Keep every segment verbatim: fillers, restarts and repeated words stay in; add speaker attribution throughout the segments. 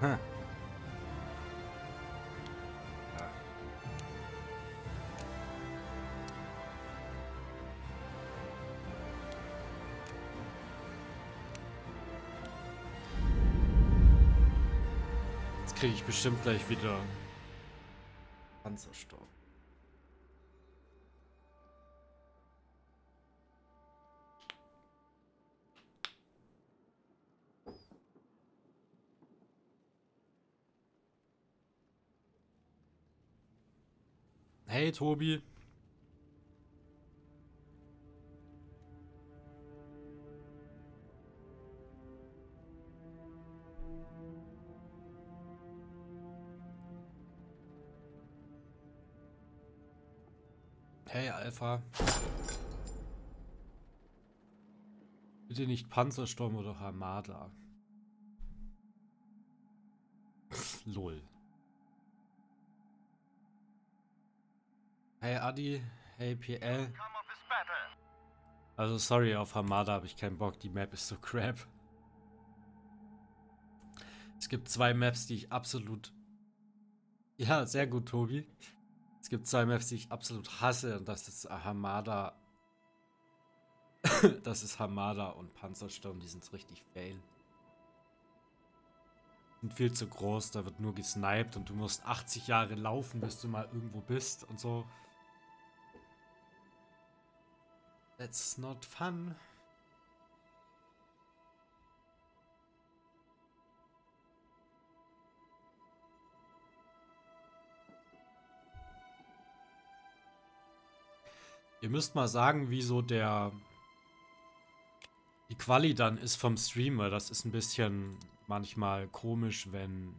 Speaker 1: Hm. Jetzt kriege ich bestimmt gleich wieder Panzersturm. Hey Tobi. Hey Alpha. Bitte nicht Panzersturm oder Armada. Lol. Hey Adi. Hey P L. Also sorry, auf Armada habe ich keinen Bock. Die Map ist so crap. Es gibt zwei Maps, die ich absolut... Ja, sehr gut, Tobi. Es gibt zwei Maps, die ich absolut hasse. Und das ist Armada... das ist Armada und Panzersturm. Die sind richtig fail. Sind viel zu groß. Da wird nur gesniped. Und du musst achtzig Jahre laufen, bis du mal irgendwo bist. Und so. That's not fun. Ihr müsst mal sagen, wieso der die Quali dann ist vom Streamer. Das ist ein bisschen manchmal komisch, wenn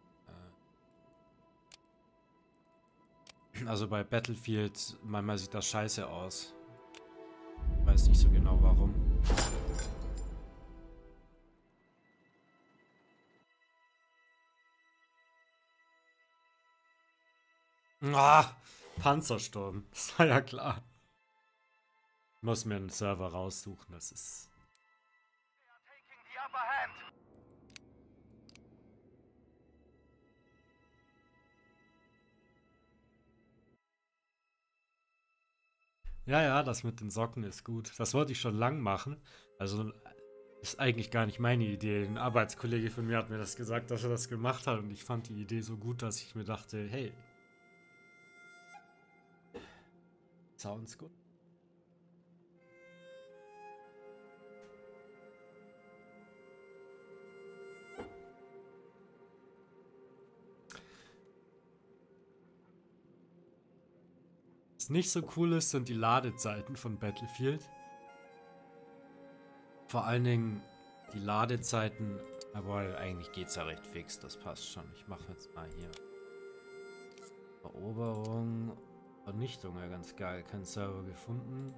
Speaker 1: äh also bei Battlefield manchmal sieht das scheiße aus. Ich weiß nicht so genau warum. Ah, Panzersturm. Das war ja klar. Ich muss mir einen Server raussuchen, das ist... Ja, ja, das mit den Socken ist gut. Das wollte ich schon lang machen. Also ist eigentlich gar nicht meine Idee. Ein Arbeitskollege von mir hat mir das gesagt, dass er das gemacht hat. Und ich fand die Idee so gut, dass ich mir dachte, hey, sounds good. Was nicht so cool ist, sind die Ladezeiten von Battlefield. Vor allen Dingen die Ladezeiten, aber eigentlich geht es ja recht fix, das passt schon. Ich mache jetzt mal hier Eroberung, Vernichtung, ja ganz geil. Kein Server gefunden.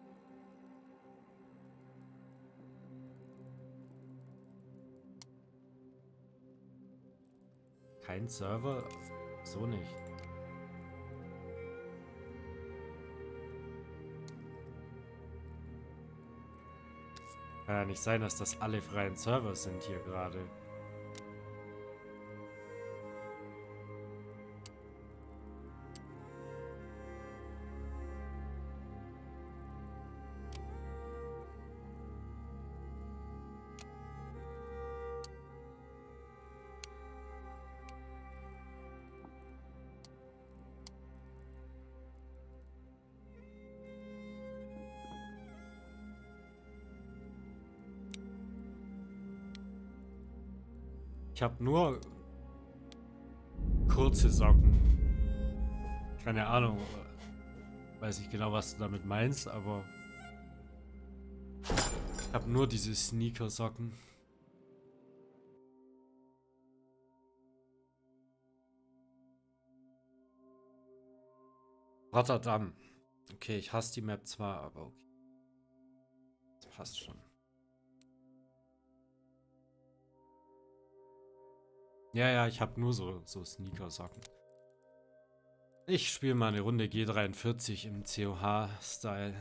Speaker 1: Kein Server? So nicht. Kann ja nicht sein, dass das alle freien Server sind hier gerade. Ich habe nur kurze Socken. Keine Ahnung. Weiß nicht genau, was du damit meinst, aber ich habe nur diese Sneaker-Socken. Rotterdam. Okay, ich hasse die Map zwar, aber okay. Das passt schon. Ja, ja, ich habe nur so, so Sneaker-Socken. Ich spiele mal eine Runde G dreiundvierzig im C O H-Style.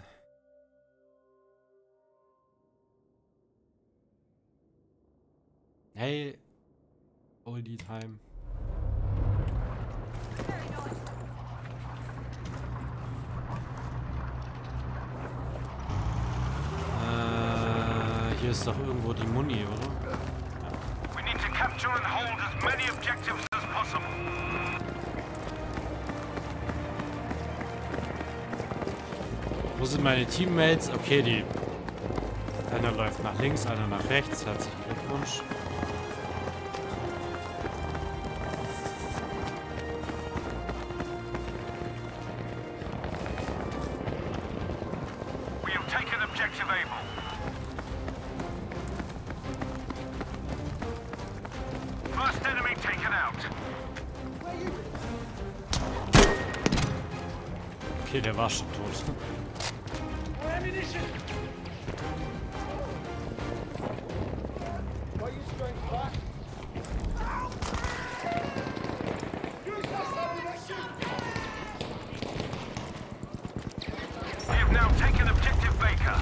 Speaker 1: Hey, Oldie Time. Äh, hier ist doch irgendwo die Muni, oder?
Speaker 2: We need to capture and hold as many objectives as possible.
Speaker 1: Wo sind meine Teammates? Okay, die... Einer läuft nach links, einer nach rechts. Herzlichen Glückwunsch.
Speaker 2: We have taken objective Able. First enemy taken out.
Speaker 1: Okay, der war schon tot.
Speaker 2: We have now taken objective Baker.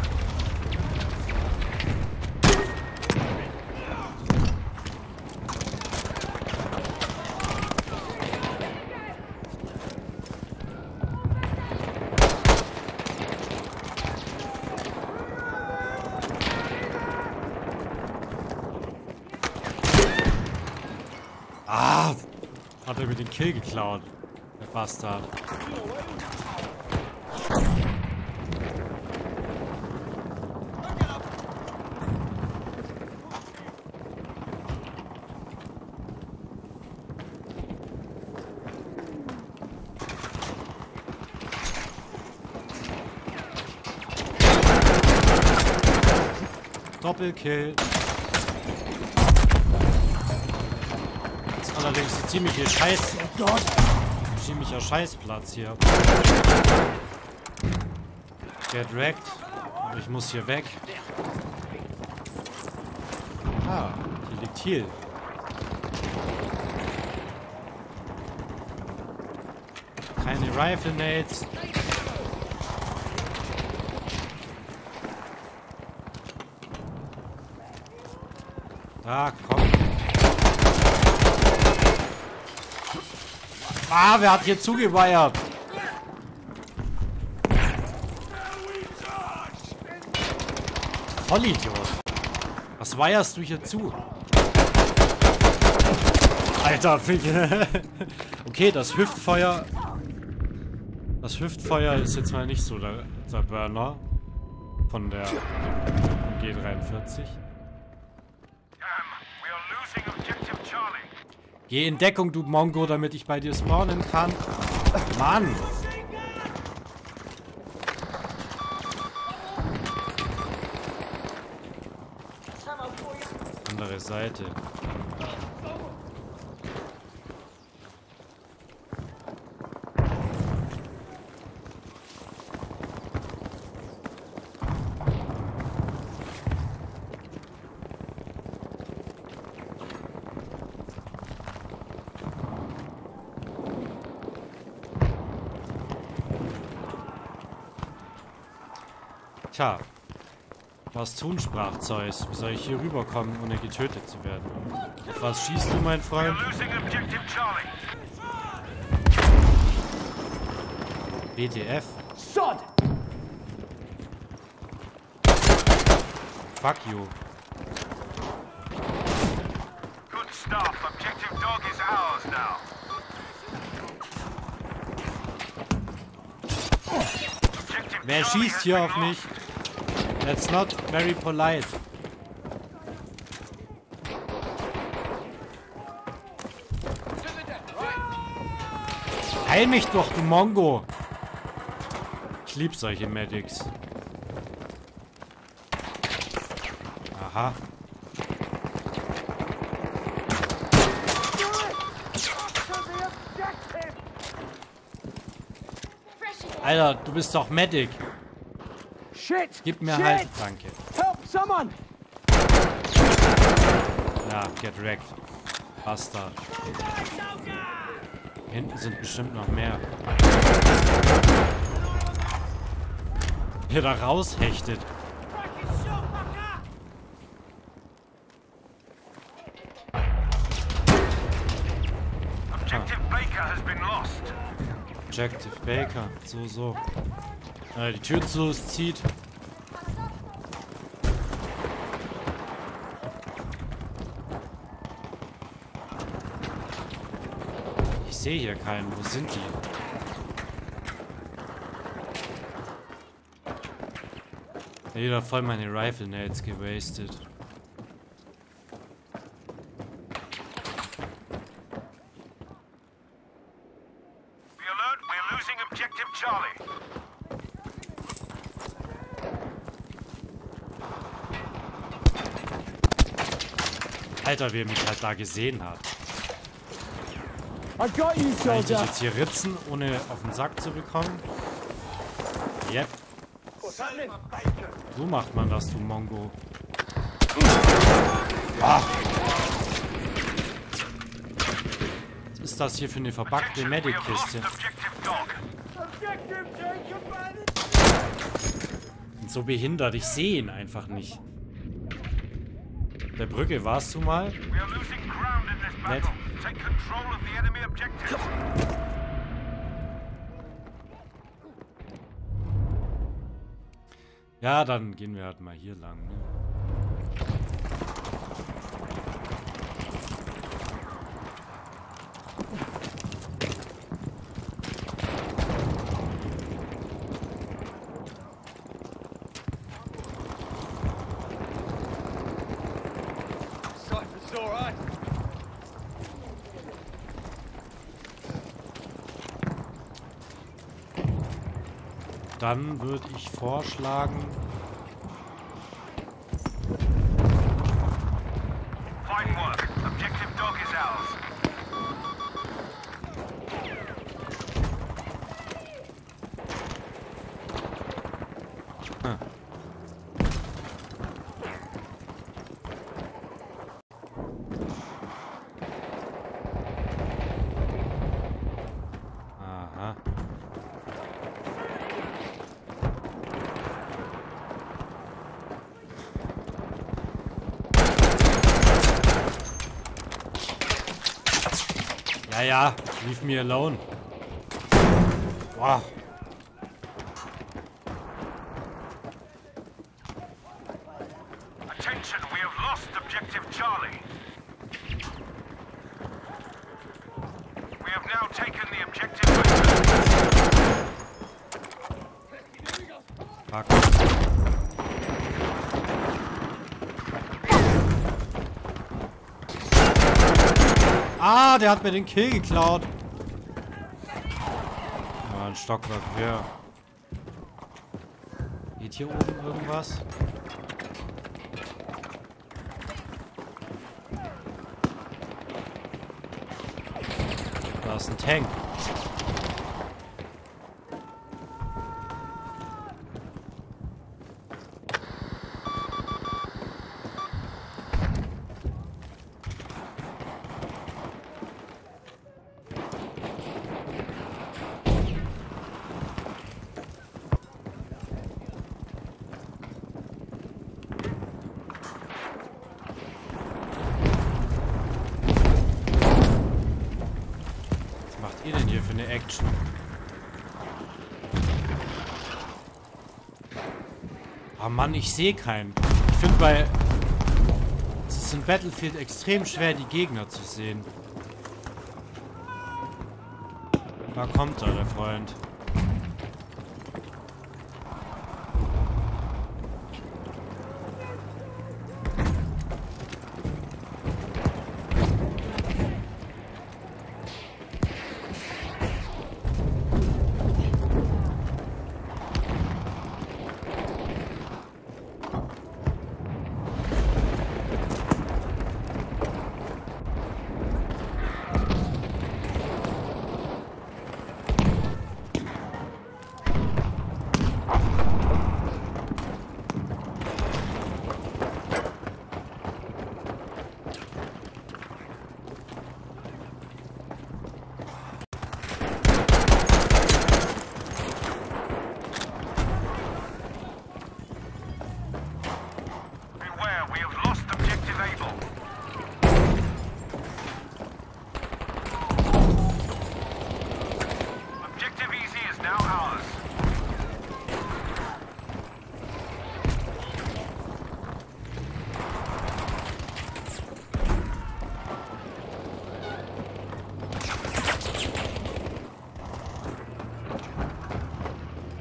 Speaker 1: Ah! Hat er mir den Kill geklaut. Der Bastard. Doppelkill. Das ist allerdings ein ziemlicher Scheiß. Ziemlicher Scheißplatz hier. Get wrecked. Aber ich muss hier weg. Ah, hier liegt Heal. Keine Rifle Nades. Da, komm. Ah, wer hat hier zugeweiert? Vollidiot. Was weierst du hier zu? Alter, Fick. Okay, das Hüftfeuer. Das Hüftfeuer ist jetzt mal nicht so der, der Burner. Von der G dreiundvierzig. Geh in Deckung, du Mongo, damit ich bei dir spawnen kann. Mann! Andere Seite. Tja, was tun, sprach Zeus. Wie soll ich hier rüberkommen, ohne getötet zu werden? Auf was schießt du, mein Freund? W T F? Fuck you.
Speaker 2: Good stuff. Objective Dog is ours now.
Speaker 1: Wer schießt hier auf mich? That's not very polite. Heil mich doch, du Mongo! Ich lieb solche Medics. Aha. Alter, du bist doch Medic.
Speaker 3: Shit!
Speaker 1: Gib mir
Speaker 3: Shit.
Speaker 1: halt, danke.
Speaker 3: Help someone!
Speaker 1: Ja, get wrecked. Bastard. Hinten sind bestimmt noch mehr. Hier da raushechtet. Objective Baker. So, so. Äh, die Tür zu, es zieht. Ich sehe hier keinen. Wo sind die? Wieder voll meine Rifle Nades gewastet.
Speaker 2: Be alert, we're losing objective Charlie.
Speaker 1: Alter, wie er mich halt da gesehen hat.
Speaker 3: I got you,
Speaker 1: Kann ich dich
Speaker 3: soldier.
Speaker 1: jetzt hier ritzen, ohne auf den Sack zu bekommen? Yep. So macht man das, du Mongo. Ah. Was ist das hier für eine verbackte
Speaker 2: We have lost
Speaker 1: Medic-Kiste?
Speaker 2: objective Dog.
Speaker 1: Und so behindert, ich sehe ihn einfach nicht. Der Brücke warst du mal?
Speaker 2: We are losing ground in this
Speaker 1: Nett.
Speaker 2: battle. Take control of the enemy objective.
Speaker 1: Ja, dann gehen wir halt mal hier lang. Ne?
Speaker 3: Cypher's alright.
Speaker 1: Dann würde ich vorschlagen,
Speaker 2: Fine work. Objective Dog is ours.
Speaker 1: Hm. Aha. Ja, ja, leave me alone. Wow.
Speaker 2: Attention, we have lost objective Charlie. We have now taken the objective.
Speaker 1: Fuck. Ah, der hat mir den Kill geklaut. Ja, ein Stockwerk höher. Geht hier oben irgendwas? Da ist ein Tank. Was macht ihr denn hier für eine Action? Oh Mann, ich sehe keinen. Ich finde bei... Es ist in Battlefield extrem schwer, die Gegner zu sehen. Da kommt er, der Freund.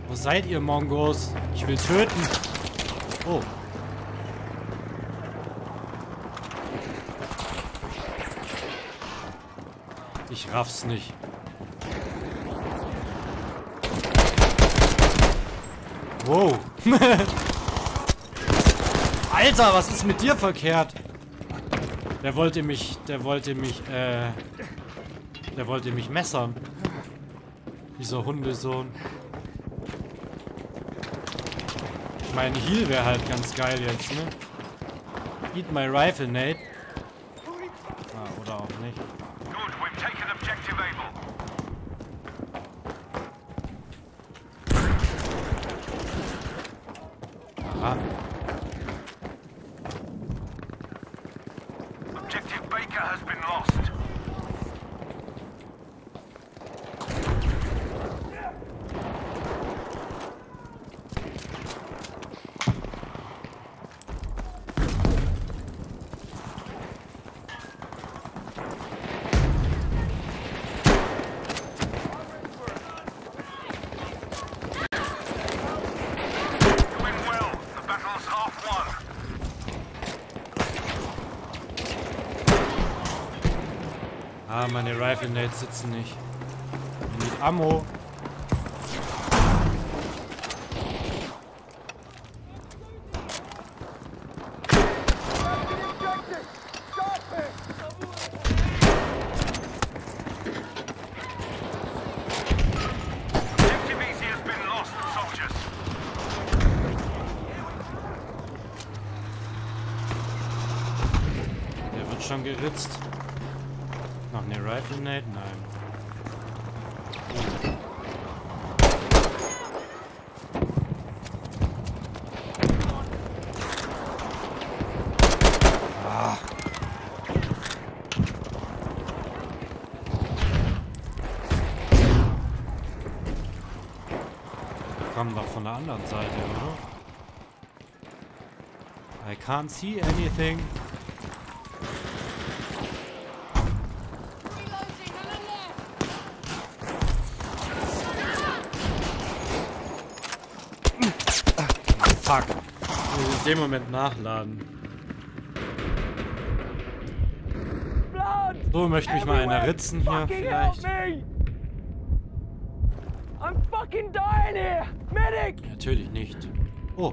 Speaker 1: Wo seid ihr, Mongos? Ich will töten. Oh. Ich raff's nicht. Wow. Alter, was ist mit dir verkehrt? Der wollte mich, der wollte mich, äh, der wollte mich messern. Dieser Hundesohn. Mein Heal wäre halt ganz geil jetzt, ne? Eat my rifle, Nate. Ah, oder auch nicht.
Speaker 2: Good, we've taken objective Able.
Speaker 1: Aha.
Speaker 2: Objective Baker has been lost.
Speaker 1: Ah, meine Rifle Nades sitzen nicht. Mit Ammo.
Speaker 2: Objective Easy has been lost, soldiers.
Speaker 1: Der wird schon geritzt. Noch eine Rifle Nade? Nein. Ah. Die kommen doch von der anderen Seite, oder? I can't see anything. Fuck. Ich muss in dem Moment nachladen. So, möchte mich mal einer ritzen hier vielleicht.
Speaker 3: I'm fucking dying here! Medic!
Speaker 1: Natürlich nicht. Oh.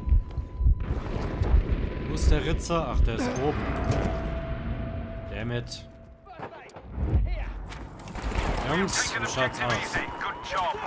Speaker 1: Wo ist der Ritzer? Ach, der ist oben. Dammit. Jungs, wie schaut's aus?
Speaker 2: Good job.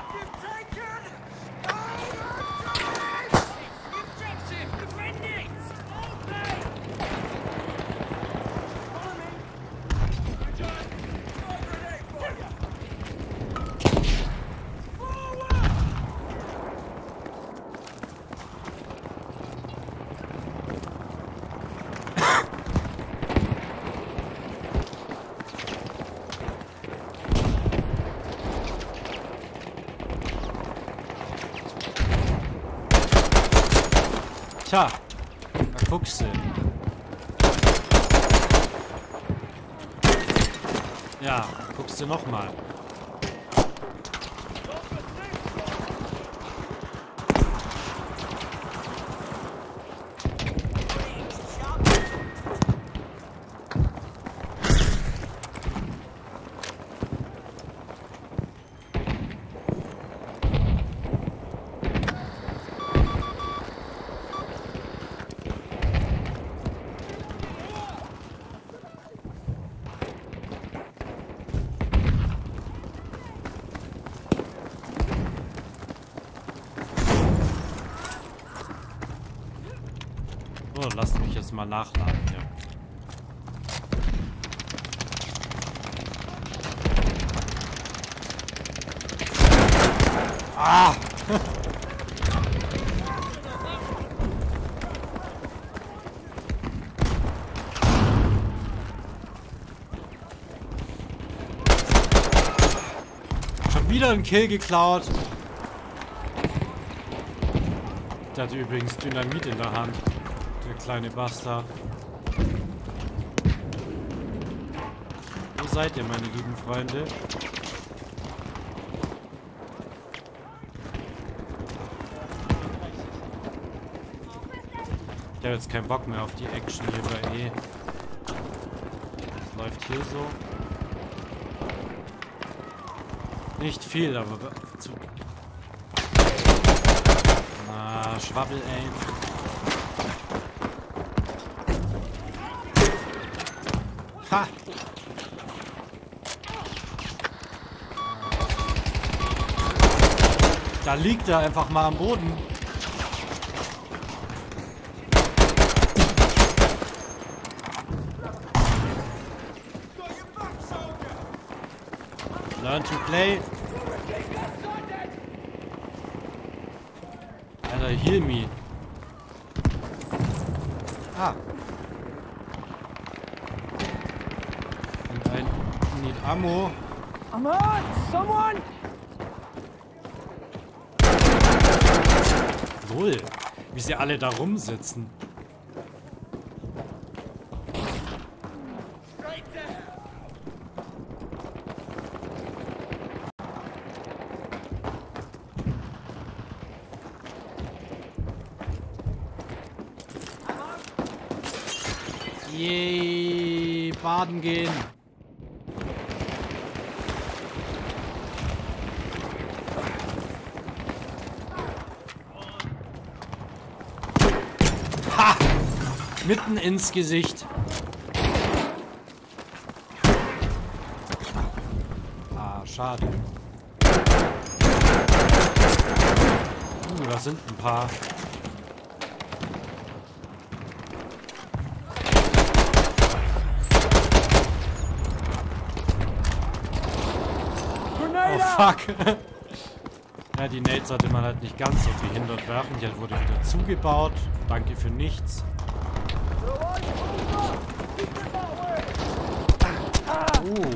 Speaker 1: Tja, da guckst du. Ja, guckst du nochmal. So, lasst mich jetzt mal nachladen hier. Ah! Schon wieder ein Kill geklaut. Der hatte übrigens Dynamit in der Hand. Der kleine Bastard. Wo seid ihr, meine lieben Freunde? Ich habe jetzt keinen Bock mehr auf die Action hier bei E. Was läuft hier so? Nicht viel, aber zu... Ah, Schwabbel-Aim. Ha! Da liegt er einfach mal am Boden. Learn to play. Alter, heal me. Ah. Und ein Need Ammo.
Speaker 3: I'm hurt! Someone!
Speaker 1: Lol. Wie sie alle da rumsitzen. Yay, baden gehen. Ha! Mitten ins Gesicht. Ah, schade. Uh, da sind ein paar. Oh fuck. Ja, die Nades sollte man halt nicht ganz so behindert werfen. Die wurde wieder zugebaut. Danke für nichts. Uh.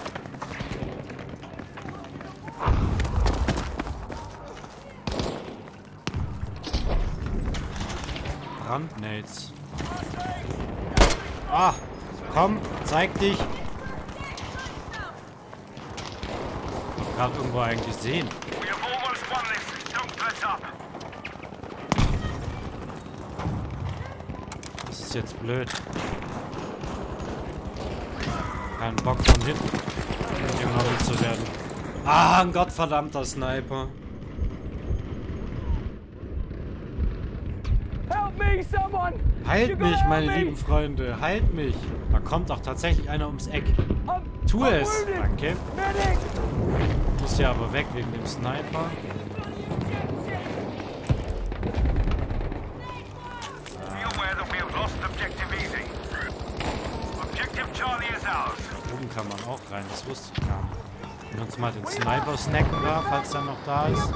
Speaker 1: Brandnades. Ah, komm, zeig dich. Gerade irgendwo eigentlich sehen. Das ist jetzt blöd. Kein Bock von hinten genommen zu werden. Ah, ein gottverdammter Sniper.
Speaker 3: Help me, someone!
Speaker 1: Heilt mich, meine lieben Freunde. Heilt mich. Da kommt doch tatsächlich einer ums Eck. Tu es. Danke. Ich muss ja aber weg wegen dem Sniper. Oben kann man auch rein, das wusste ich gar nicht. Und uns mal den Sniper snacken da, falls er noch da ist.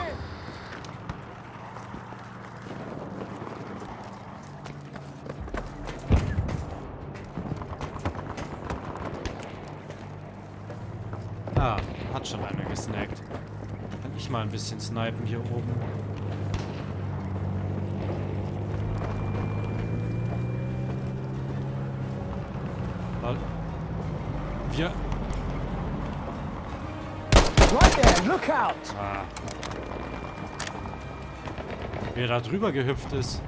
Speaker 1: Ah, hat schon einer gesnackt. Kann ich mal ein bisschen snipen hier oben. Wir...
Speaker 3: Right there, look out!
Speaker 1: Ah. Wer da drüber gehüpft ist.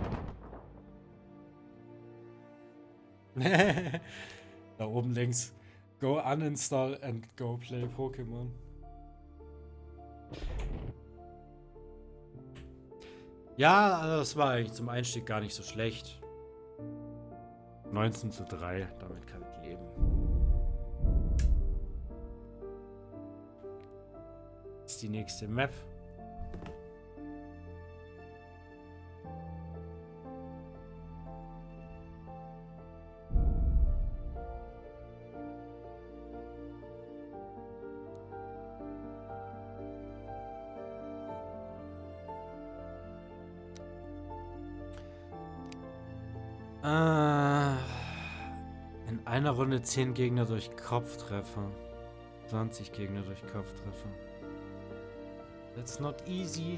Speaker 1: Da oben links. Go uninstall and go play Pokémon. Ja, das war eigentlich zum Einstieg gar nicht so schlecht. neunzehn zu drei, damit kann ich leben. Das ist die nächste Map. Ah, in einer Runde zehn Gegner durch Kopftreffer. zwanzig Gegner durch Kopftreffer. That's not easy.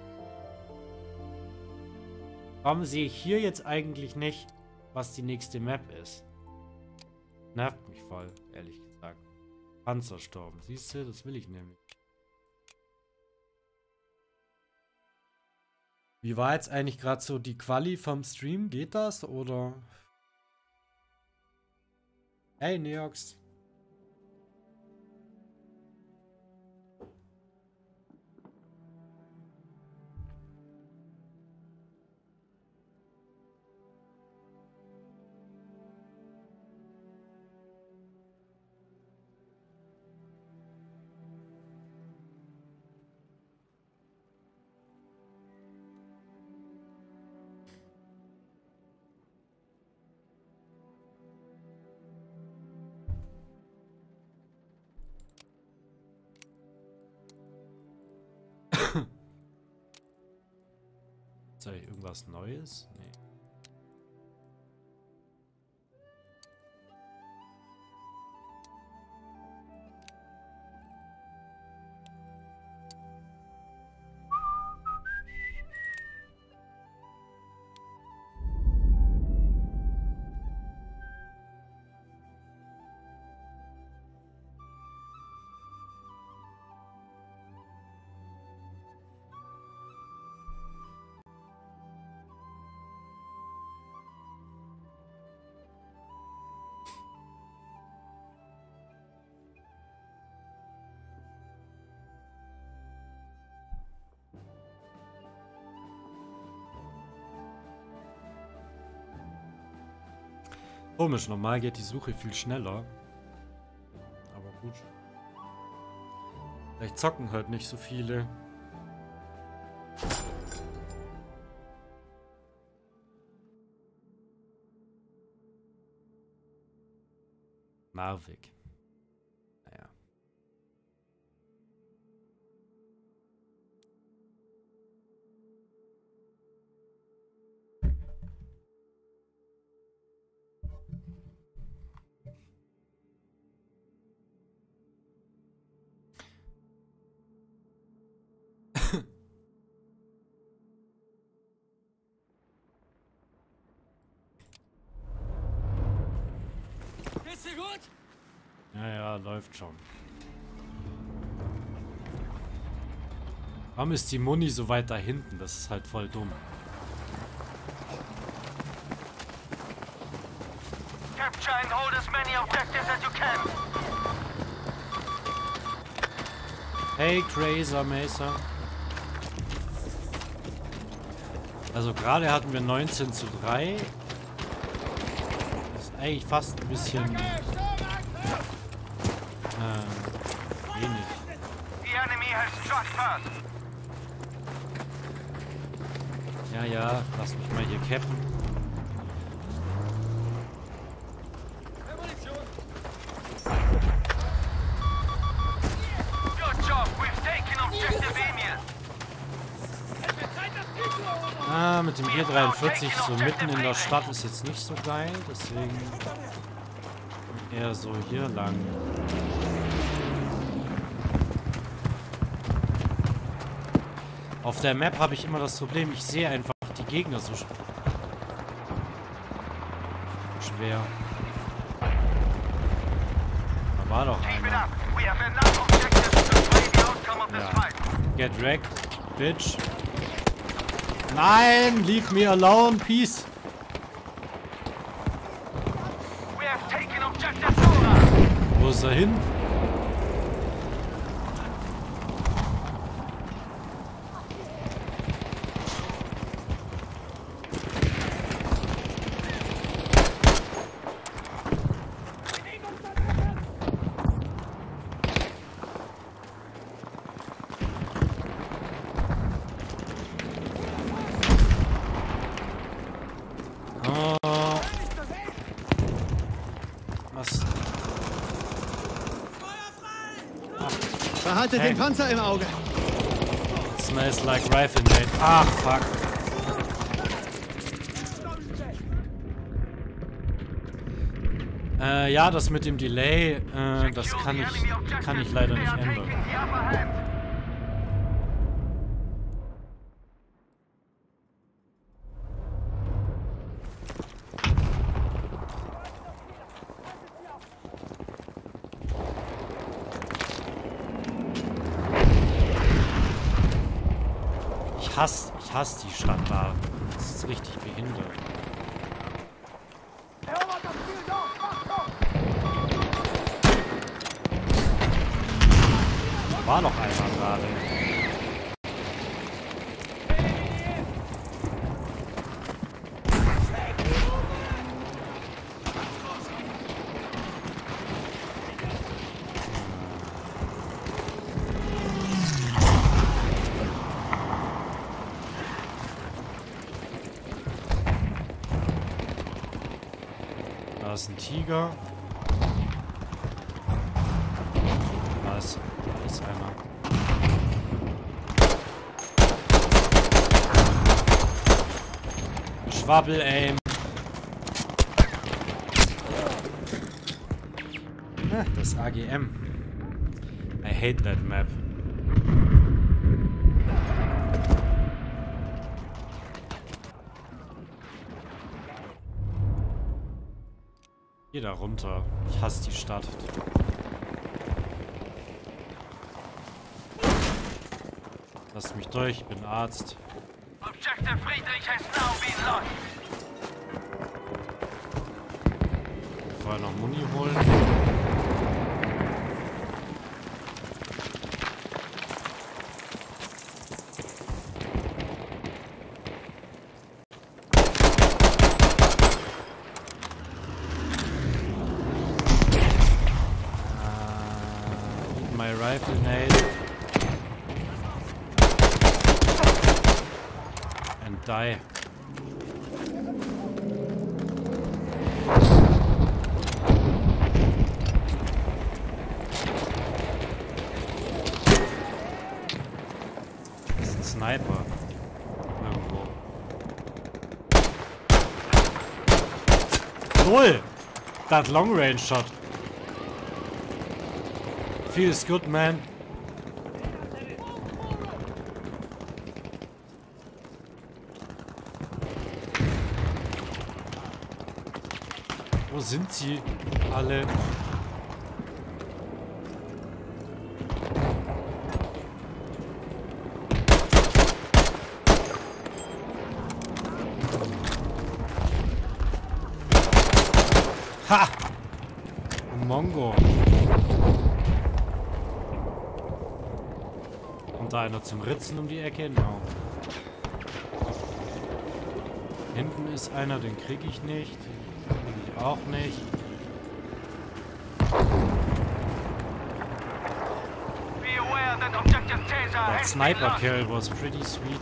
Speaker 1: Warum sehe ich hier jetzt eigentlich nicht, was die nächste Map ist? Nervt mich voll, ehrlich gesagt. Panzersturm, siehst du, das will ich nämlich. Wie war jetzt eigentlich gerade so die Quali vom Stream? Geht das oder? Hey Neox. Ist da irgendwas Neues? Nee. Komisch, normal geht die Suche viel schneller. Aber gut. Vielleicht zocken halt nicht so viele. Narvik. Naja.
Speaker 3: Geht's dir gut?
Speaker 1: Ja, ja, läuft schon. Warum ist die Muni so weit da hinten? Das ist halt voll dumm.
Speaker 2: Capture and hold as many objectives as you can.
Speaker 1: Hey, Crazer Mesa. Also gerade hatten wir neunzehn zu drei. Das ist eigentlich fast ein bisschen äh, wenig.
Speaker 2: The enemy has struck first.
Speaker 1: Ja, ja, lass mich mal hier cappen.
Speaker 2: Good job, we've taken objective Emil.
Speaker 1: Ah, mit dem G dreiundvierzig so mitten in der Stadt ist jetzt nicht so geil, deswegen eher so hier lang. Auf der Map habe ich immer das Problem, ich sehe einfach die Gegner so sch schwer. Da war doch
Speaker 2: Keep it
Speaker 1: einer.
Speaker 2: up. We have enough objectives to sway the outcome of this
Speaker 1: Ja.
Speaker 2: fight.
Speaker 1: Get wrecked, bitch. Nein, leave me alone, peace.
Speaker 2: We have taken objective Dora.
Speaker 1: Wo ist er hin? Oh. Was?
Speaker 4: Behaltet
Speaker 1: Hey.
Speaker 4: den Panzer im Auge.
Speaker 1: Smells like rifle mate. Ach, fuck. Äh, ja, das mit dem Delay, äh, das kann ich, kann ich leider nicht ändern.
Speaker 2: The upper hand.
Speaker 1: Ich Ich hasse, ich hasse die Stadt da. Das ist richtig behindert. War noch einer gerade. Da ist ein Tiger. Da ist, da ist einer. Schwabbel-Aim. Ah, das A G M. I hate that map. Geh da runter. Ich hasse die Stadt. Lass mich durch, ich bin Arzt.
Speaker 2: Objective Friedrich has now been lost.
Speaker 1: Vorher noch Muni holen. Uh, my rifle nade. And die. Das ist ein Sniper. Irgendwo. Cool! That long range shot. Feels good, man. Wo sind sie alle? Ha! Mongo. Und da einer zum Ritzen um die Ecke? No. Hinten ist einer, den krieg ich nicht. Ich auch nicht. That sniper kill was pretty sweet.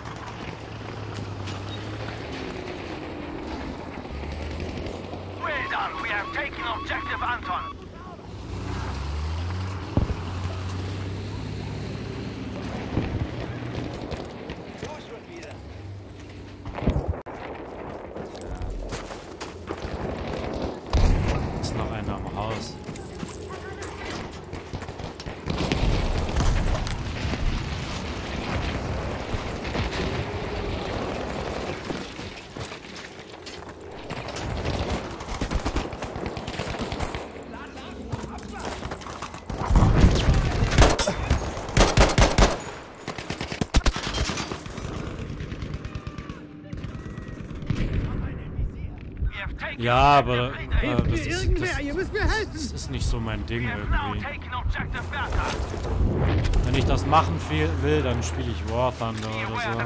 Speaker 2: Well done. We have taken objective Anton.
Speaker 1: Ist noch einer am Haus. Ja, aber äh, das, ist, das, das ist nicht so mein Ding irgendwie. Wenn ich das machen will, dann spiele ich War Thunder oder so.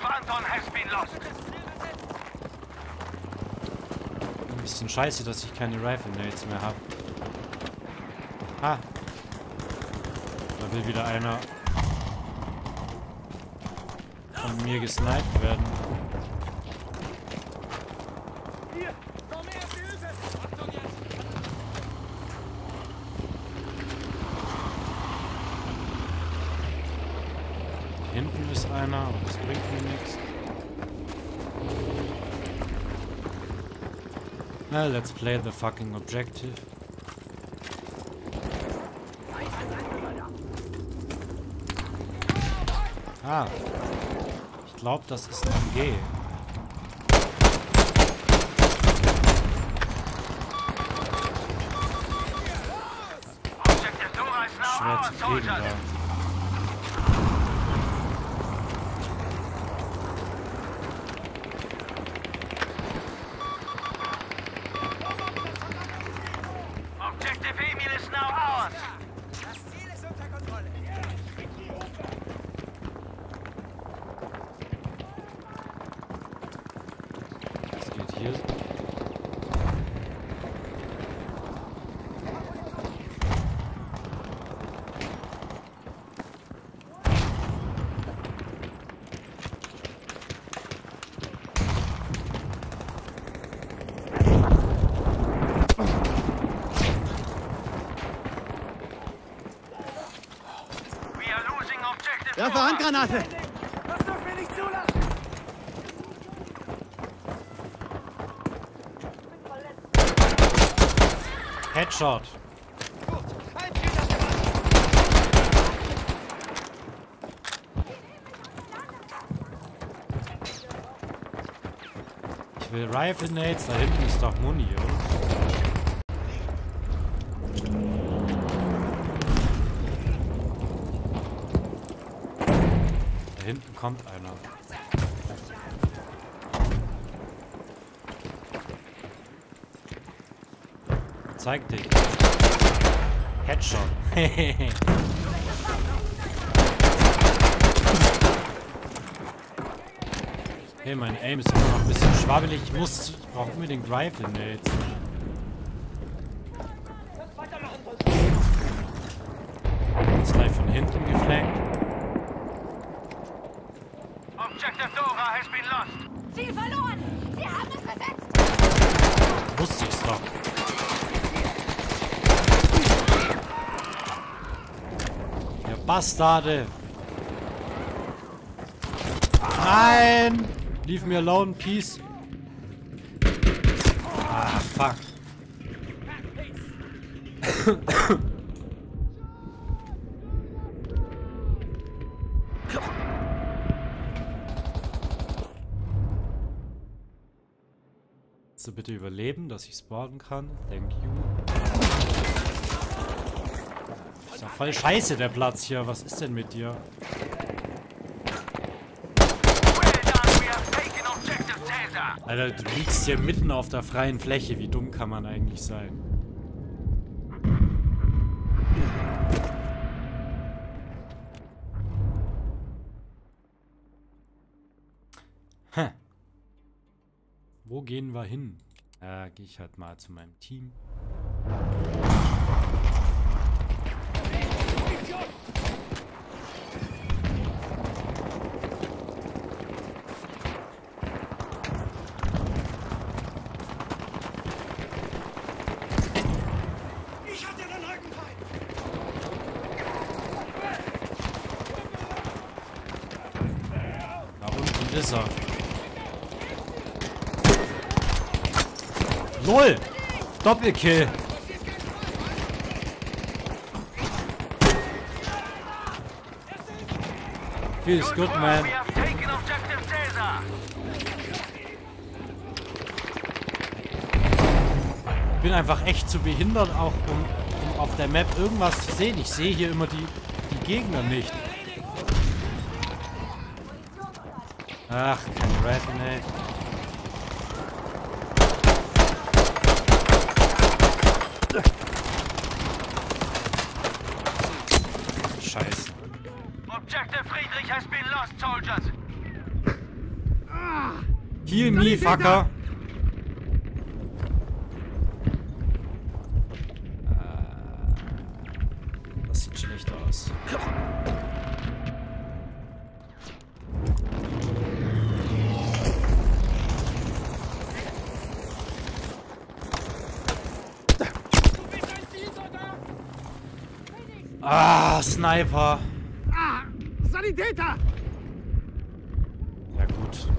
Speaker 1: Ein bisschen scheiße, dass ich keine Rifle Nades mehr habe. Ah. Da will wieder einer von mir gesniped werden. Hinten ist einer, aber das bringt mir nichts. Well, let's play the fucking objective. Ah. Ich glaube, das ist ein M G. Schwer zu kriegen da. hier...
Speaker 4: Werfe Handgranate!
Speaker 3: Das dürfen wir nicht zulassen!
Speaker 1: Headshot.
Speaker 3: Gut, halt dir das Mann!
Speaker 1: Ich will Rifle Nades, da hinten ist doch Muni, oder? Da hinten kommt einer. Zeig dich. Headshot. Hey, mein Aim ist immer noch ein bisschen schwabbelig. Ich muss, ich brauche unbedingt Rifle Nades. Jetzt gleich von hinten geflankt.
Speaker 2: Objective Dora has been lost.
Speaker 5: Ziel verloren! Sie haben es besetzt!
Speaker 1: Wusste ich's doch. Ihr Bastarde! Nein! Leave me alone, peace. Ah, fuck. So, bitte überleben, dass ich spawnen kann. Thank you. Ist doch voll scheiße, der Platz hier. Was ist denn mit dir? Alter, du liegst hier mitten auf der freien Fläche. Wie dumm kann man eigentlich sein? Hä? Wo gehen wir hin? Äh, gehe ich halt mal zu meinem Team. Ist er. LOL! Doppelkill! Feels good, man. Ich bin einfach echt zu behindert, auch um, um auf der Map irgendwas zu sehen. Ich sehe hier immer die, die Gegner nicht. Ach, kein Rifle Nade. Scheiße.
Speaker 2: Objective Friedrich has been lost, soldiers.
Speaker 1: Heal me, fucker. Das sieht schlecht aus. Ah, Sniper.
Speaker 4: Ah, Sanitäter!
Speaker 1: Ja gut.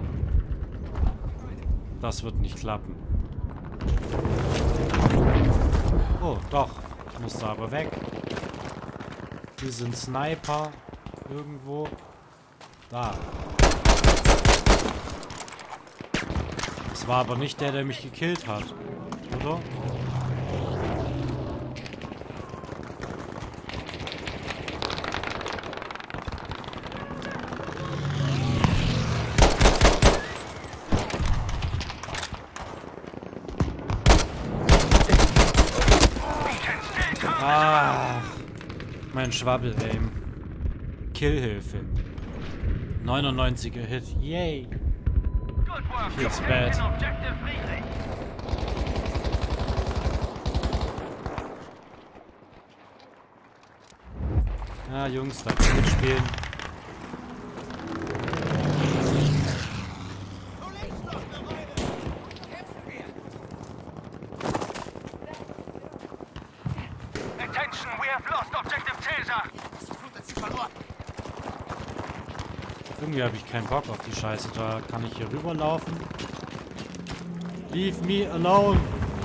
Speaker 1: Das wird nicht klappen. Oh, doch. Ich muss da aber weg. Hier sind Sniper. Irgendwo. Da. Das war aber nicht der, der mich gekillt hat. Oder? Ah, mein Schwabbel-Aim. Killhilfe. neunundneunziger Hit. Yay. Feels bad.
Speaker 2: Objective Friedrich.
Speaker 1: Ja, Jungs, da können wir spielen.
Speaker 2: Attention, we have lost Objective Caesar.
Speaker 1: Irgendwie habe ich keinen Bock auf die Scheiße. Da kann ich hier rüberlaufen. Leave me alone.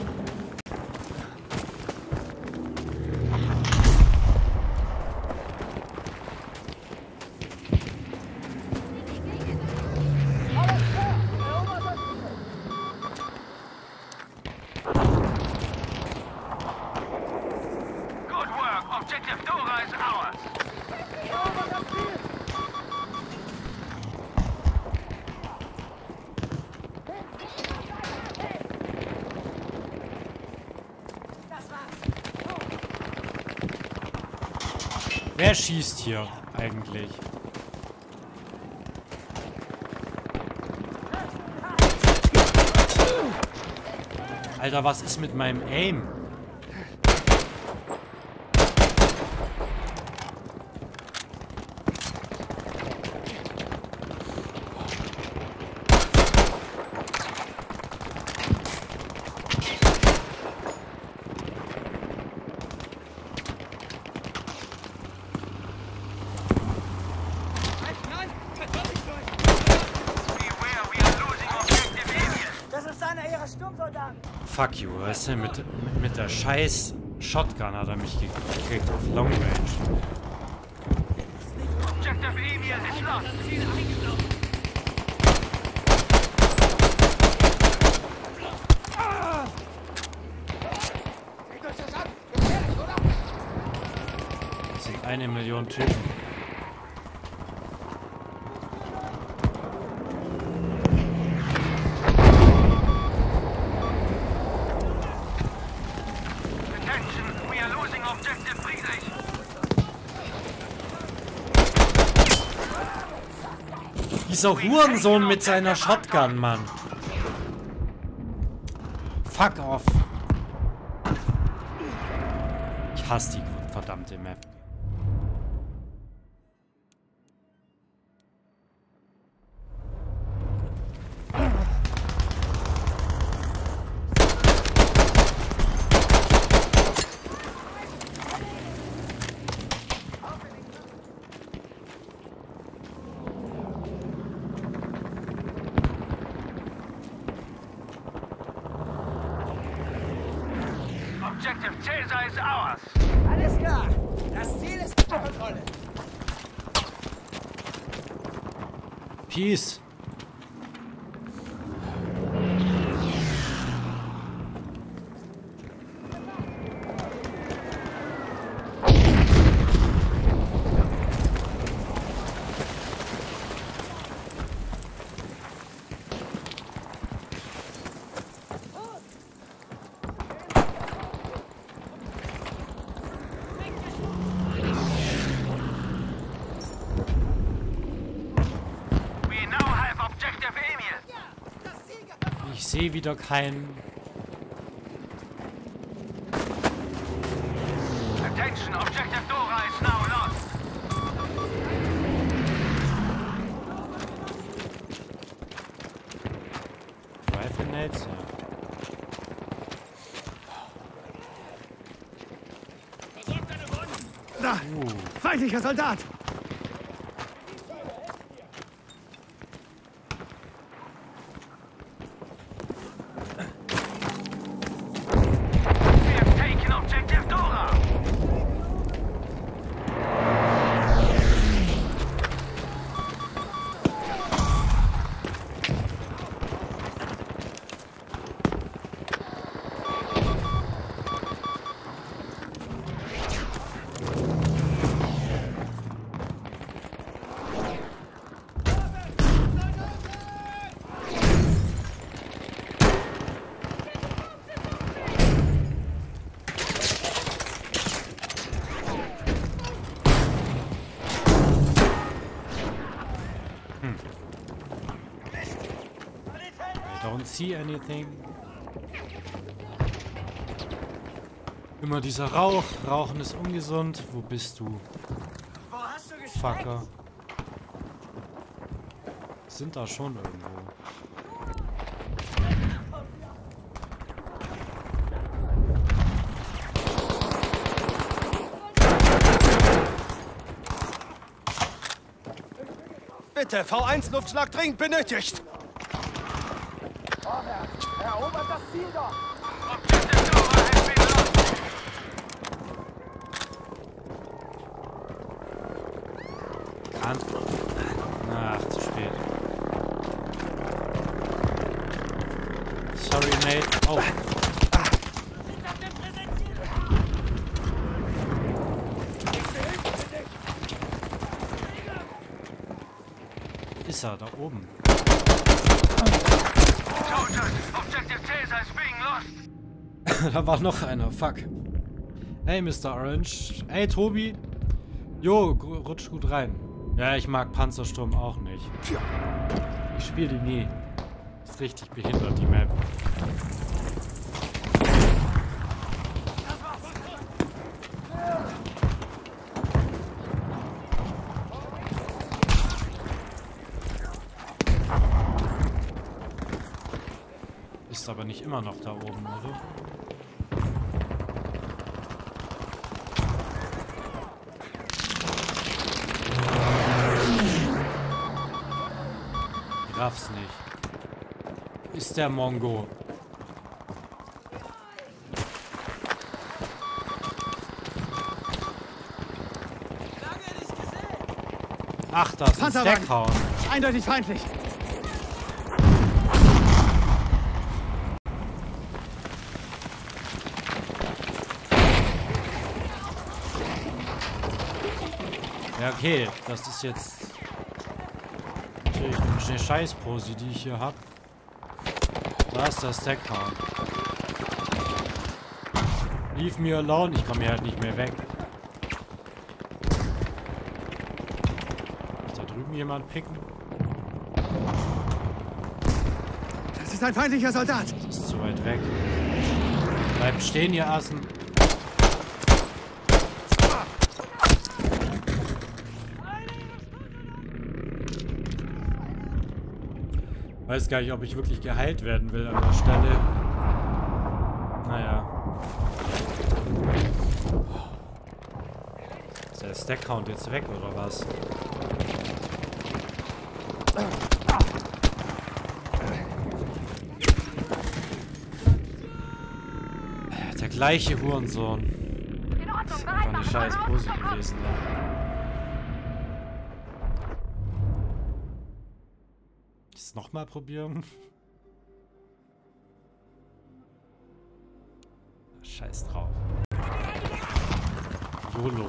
Speaker 2: Good work. Objective Dora is ours.
Speaker 1: Wer schießt hier eigentlich? Alter, was ist mit meinem Aim?
Speaker 2: Beware, we are losing Objective Emil.
Speaker 3: Das ist einer ihrer Sturmsoldaten.
Speaker 1: Fuck you, weißt du, mit, mit, mit der scheiß Shotgun hat er mich gekriegt auf Long Range.
Speaker 2: Objective Emil is lost.
Speaker 1: Das sind eine Million Typen.
Speaker 2: Attention, we are losing Objective Friedrich.
Speaker 1: Dieser Hurensohn mit seiner Shotgun, Mann. Fuck off. Ich hasse die verdammte Map.
Speaker 2: Objective Caesar is ours.
Speaker 3: Alles klar. Das Ziel ist unter Kontrolle.
Speaker 1: Peace.
Speaker 2: We now have Objective Emil.
Speaker 1: Ich sehe wieder keinen.
Speaker 2: Attention, Objective Dora is now lost.
Speaker 1: Rifle Nades? Ja.
Speaker 4: Da! Feindlicher Soldat!
Speaker 2: We have taken Objective Dora.
Speaker 1: Don't see anything. Immer dieser Rauch. Rauchen ist ungesund. Wo bist du?
Speaker 3: Wo hast du gesteckt?
Speaker 1: Fucker. Sind da schon irgendwo.
Speaker 4: Bitte, V eins Luftschlag dringend benötigt.
Speaker 3: Vorwärts! Erobert das Ziel dort!
Speaker 2: Objective Nova has been lost.
Speaker 1: Kann. Ach, zu spät. Sorry, mate. Oh. Ist er da oben?
Speaker 2: Soldiers, Objective Caesar is being lost.
Speaker 1: Da war noch einer. Fuck. Hey, Mister Orange. Hey, Tobi. Jo, rutsch gut rein. Ja, ich mag Panzersturm auch nicht. Ich spiele die nie. Ist richtig behindert, die Map. Ist aber nicht immer noch da oben, oder? Ich raff's nicht. Ist der Mongo? Ach, das ist ein
Speaker 4: Panzerwagen.
Speaker 1: Stackhound.
Speaker 4: Eindeutig feindlich.
Speaker 1: Ja, okay, das ist jetzt natürlich eine Scheißpose, die ich hier habe. Da ist das Stackhound. Leave me alone, ich komme hier halt nicht mehr weg. Ist da drüben jemand picken?
Speaker 4: Das ist ein feindlicher Soldat.
Speaker 1: Das ist zu weit weg. Bleibt stehen, ihr Assen. Weiß gar nicht, ob ich wirklich geheilt werden will an der Stelle. Naja. Ist der Stackhound jetzt weg oder was? Der gleiche Hurensohn.
Speaker 5: In Ordnung,
Speaker 1: Das ist
Speaker 5: bereit
Speaker 1: einfach eine
Speaker 5: machen,
Speaker 1: scheiß
Speaker 5: los,
Speaker 1: Pose
Speaker 5: komm.
Speaker 1: gewesen. Ne? Jetzt nochmal probieren. Scheiß drauf. YOLO.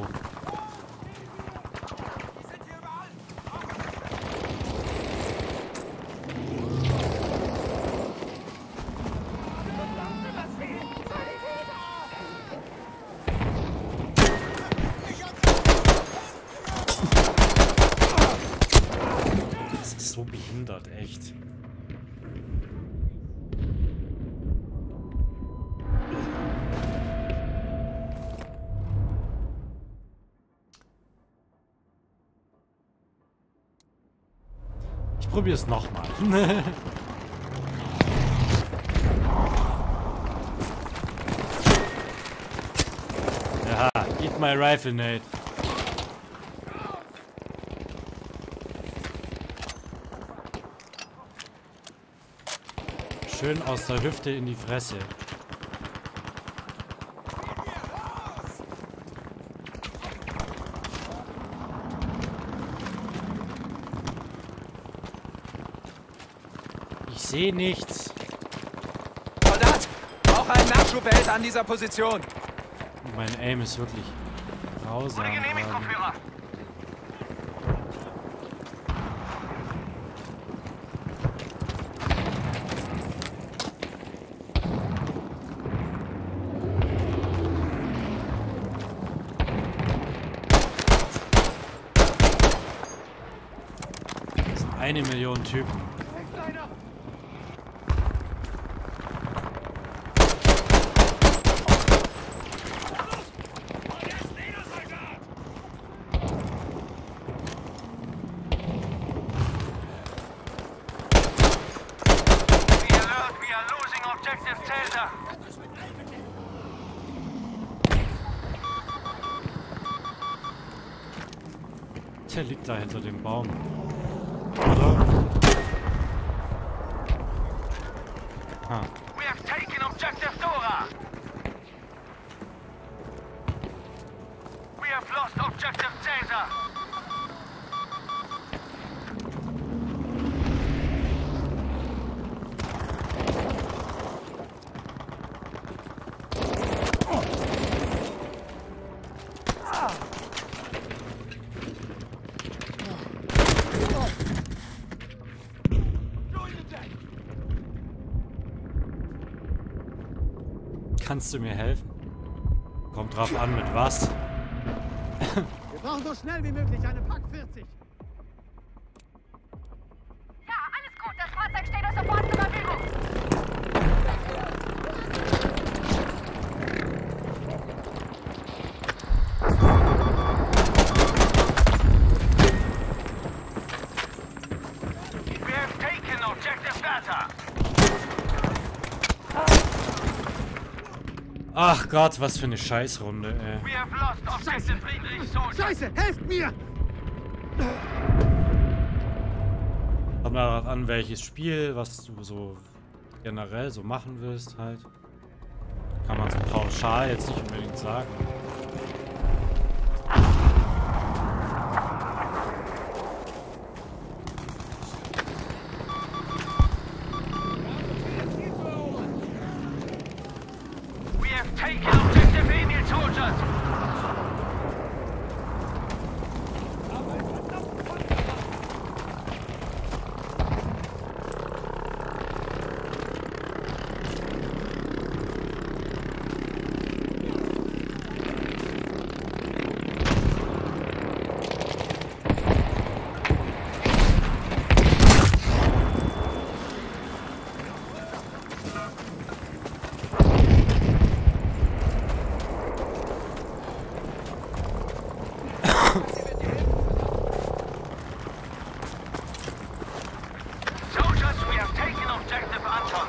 Speaker 1: Das ist so behindert, echt. Ich probier's nochmal. Ja, eat my rifle, Nate. Schön aus der Hüfte in die Fresse. Ich sehe nichts.
Speaker 6: Soldat! Auch ein Nachschubheld an dieser Position!
Speaker 1: Mein Aim ist wirklich grausam.
Speaker 2: Genehmigt,
Speaker 1: gerade.
Speaker 2: Kopfhörer.
Speaker 1: Das sind eine Million Typen.
Speaker 2: Caesar.
Speaker 1: Der liegt da hinter dem Baum. Oder? Ah.
Speaker 2: We have taken objective Dora. We have lost objective Caesar.
Speaker 1: Kannst du mir helfen? Kommt drauf an, mit was?
Speaker 4: Wir brauchen so schnell wie möglich eine Pack vierzig.
Speaker 5: Ja, alles gut. Das Fahrzeug steht uns sofort zur Verfügung.
Speaker 2: We have taken objective Bertha.
Speaker 1: Ach Gott, was für eine Scheißrunde, ey.
Speaker 2: We have lost objective Friedrich Soldier.
Speaker 4: Scheiße, helft mir!
Speaker 1: Kommt darauf an, welches Spiel, was du so generell so machen willst, halt. Kann man so pauschal jetzt nicht unbedingt sagen.
Speaker 2: We have taken objective Indian soldiers. Soldiers, we have taken objective Anton.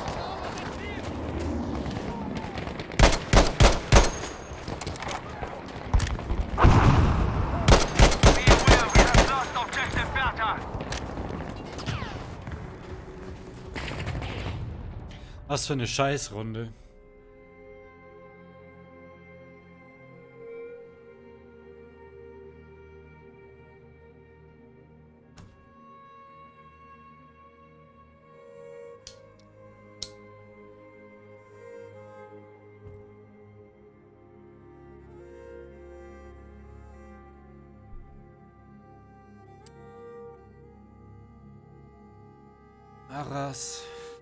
Speaker 2: Be aware, we have lost objective Bertha.
Speaker 1: Was für eine Scheißrunde. Arras.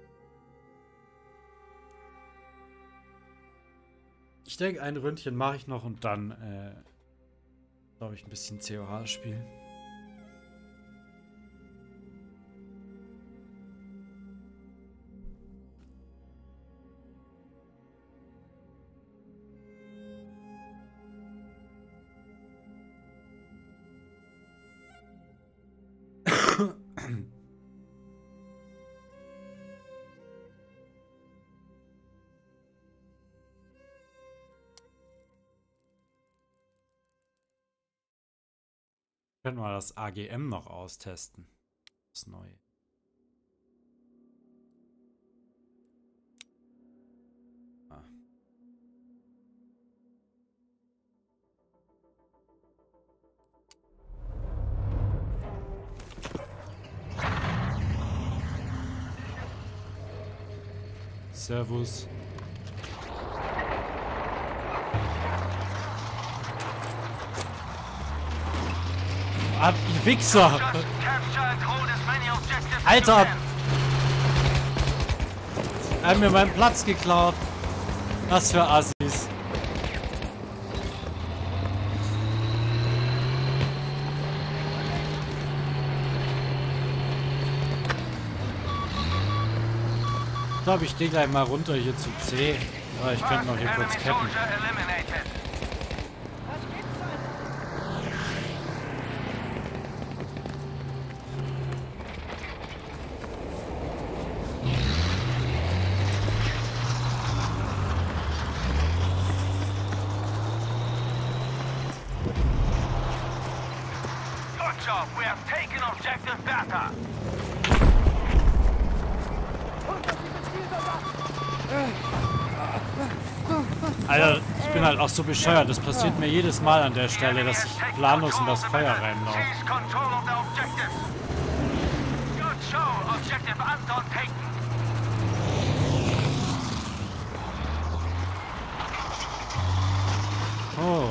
Speaker 1: Ich denke, ein Ründchen mache ich noch und dann, äh, glaube ich, ein bisschen C O H spielen. Können wir das A G M noch austesten. Das Neue. Ah. Servus. Ah, die Wichser! Alter! Er hat mir meinen Platz geklaut. Was für Assis. Ich glaube, ich gehe gleich mal runter hier zu C. Ja, ich könnte noch hier kurz cappen.
Speaker 2: job. We have taken objective Bertha.
Speaker 1: Alter, ich bin halt auch so bescheuert. Das passiert mir jedes Mal an der Stelle, dass ich planlos in das Feuer reinlaufe.
Speaker 2: Seize control of the objectives. Good show. Objective Anton taken.
Speaker 1: Oh.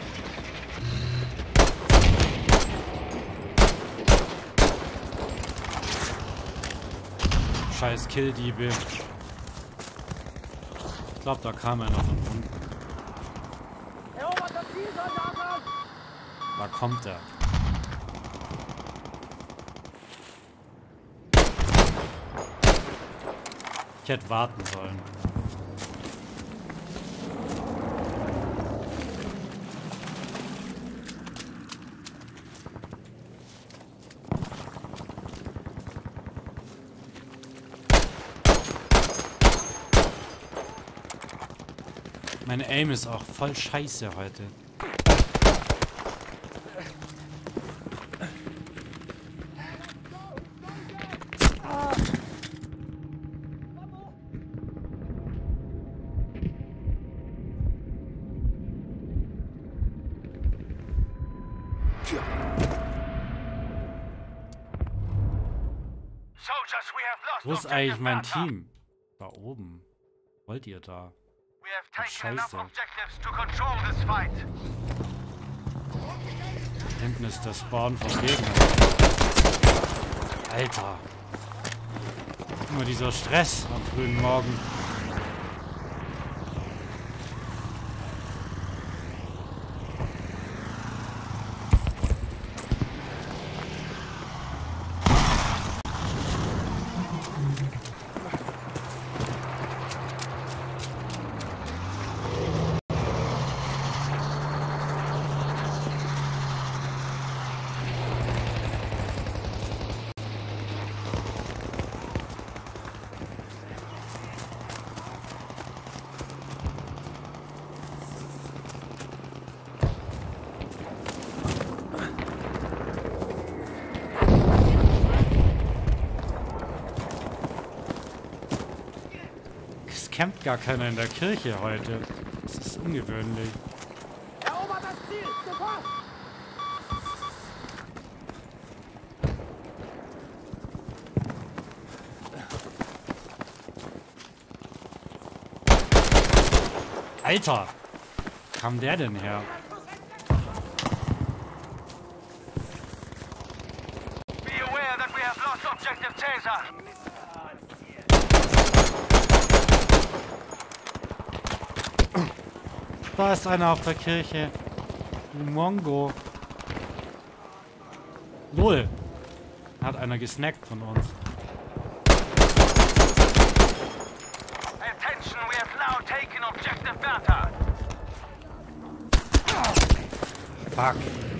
Speaker 1: Scheiß Killdiebe. Ich glaube, da kam einer von unten.
Speaker 3: Erobert das Ziel, Soldaten!
Speaker 1: Da kommt er. Ich hätte warten sollen. Meine Aim ist auch voll scheiße heute. Wo ist eigentlich mein Team? Da oben. Wollt ihr da? Ach, Scheiße. Hinten ist der Spawn vom Gegner. Alter. Immer dieser Stress am frühen Morgen. Campt gar keiner in der Kirche heute. Das ist ungewöhnlich.
Speaker 3: Erobert das Ziel! Sofort!
Speaker 1: Alter! Wo kam der denn her?
Speaker 2: Be aware that we have lost objective Caesar.
Speaker 1: Da ist einer auf der Kirche. Mongo. Lol. Hat einer gesnackt von uns.
Speaker 2: Attention, we have now taken objective Bertha.
Speaker 1: Fuck.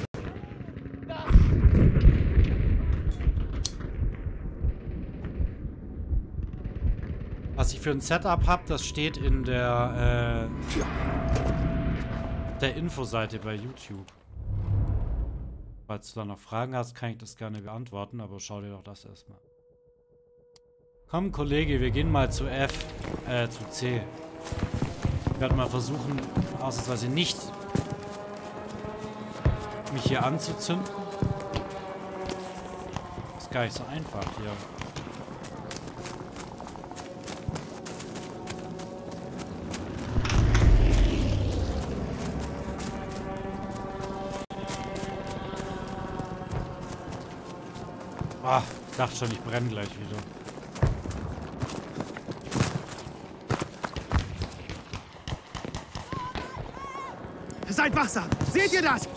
Speaker 1: Was ich für ein Setup habe, das steht in der äh, der Infoseite bei YouTube. Falls du da noch Fragen hast, kann ich das gerne beantworten, aber schau dir doch das erstmal. Komm, Kollege, wir gehen mal zu F, äh, zu C. Ich werde mal versuchen, ausnahmsweise nicht mich hier anzuzünden. Ist gar nicht so einfach hier. Ah, ich dachte schon, ich brenne gleich wieder.
Speaker 4: Seid wachsam! Seht ihr das?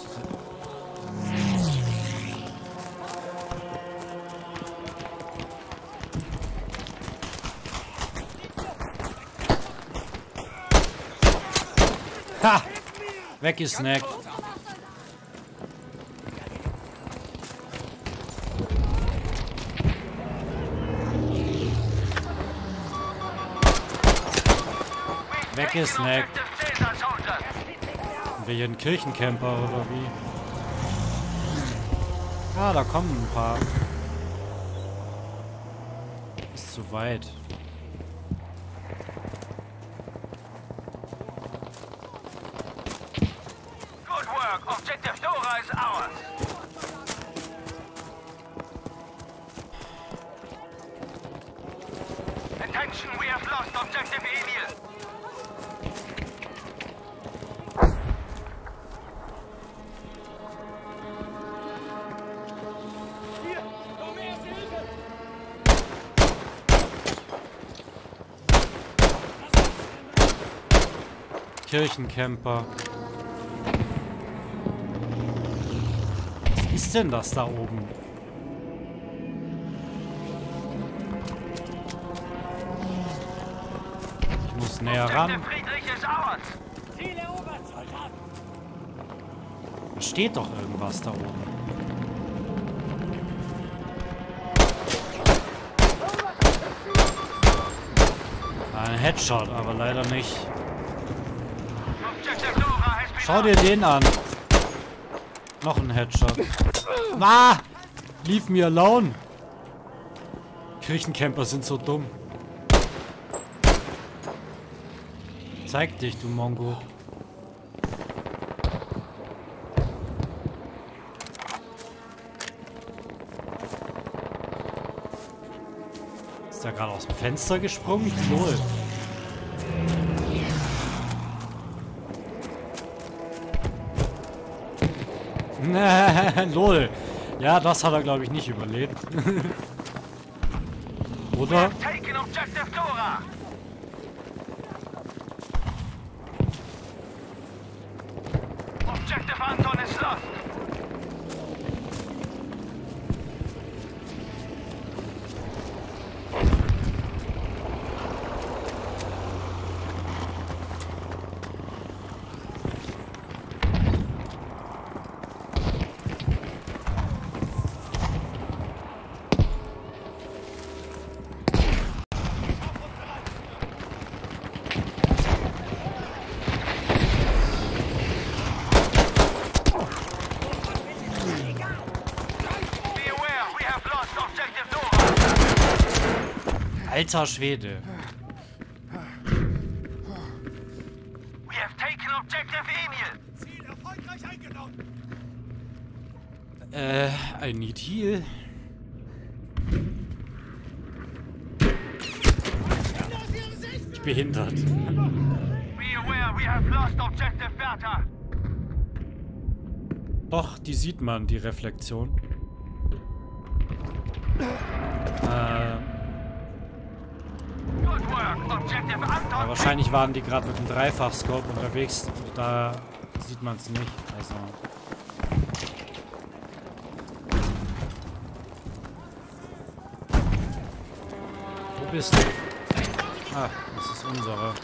Speaker 1: Ha! Weggesnackt. Weggesnackt. Sind wir hier ein Kirchencamper oder wie? Ah, da kommen ein paar. Ist zu weit.
Speaker 2: Good work. Objective Dora is ours. Attention, we have lost Objective Emil.
Speaker 1: Kirchencamper. Was ist denn das da oben? Ich muss näher ran.
Speaker 2: Objective Friedrich is ours.
Speaker 3: Ziel erobert, Soldat!
Speaker 1: Da steht doch irgendwas da oben. Ein Headshot, aber leider nicht.
Speaker 2: Objective Dora has been
Speaker 1: Schau dir den an. Noch ein Headshot. Ah! Leave me alone. Kirchencamper sind so dumm. Zeig dich, du Mongo. Ist der gerade aus dem Fenster gesprungen? Lol. Lol. Ja, das hat er, glaube ich, nicht überlebt. Oder?
Speaker 2: taken Objective Dora. Objective Anton is lost.
Speaker 1: Alter Schwede.
Speaker 2: We have taken Objective Emil.
Speaker 3: Ziel erfolgreich eingenommen!
Speaker 1: Äh, I need heal. Ich bin behindert.
Speaker 2: Be aware, we have lost Objective Bertha.
Speaker 1: Doch, die sieht man, die Reflexion. Äh,
Speaker 2: Good work. Objective Anton.
Speaker 1: ja, wahrscheinlich waren die gerade mit dem Dreifachscope unterwegs. Da sieht man es nicht. Also. Wo bist du? Ah, das ist unsere.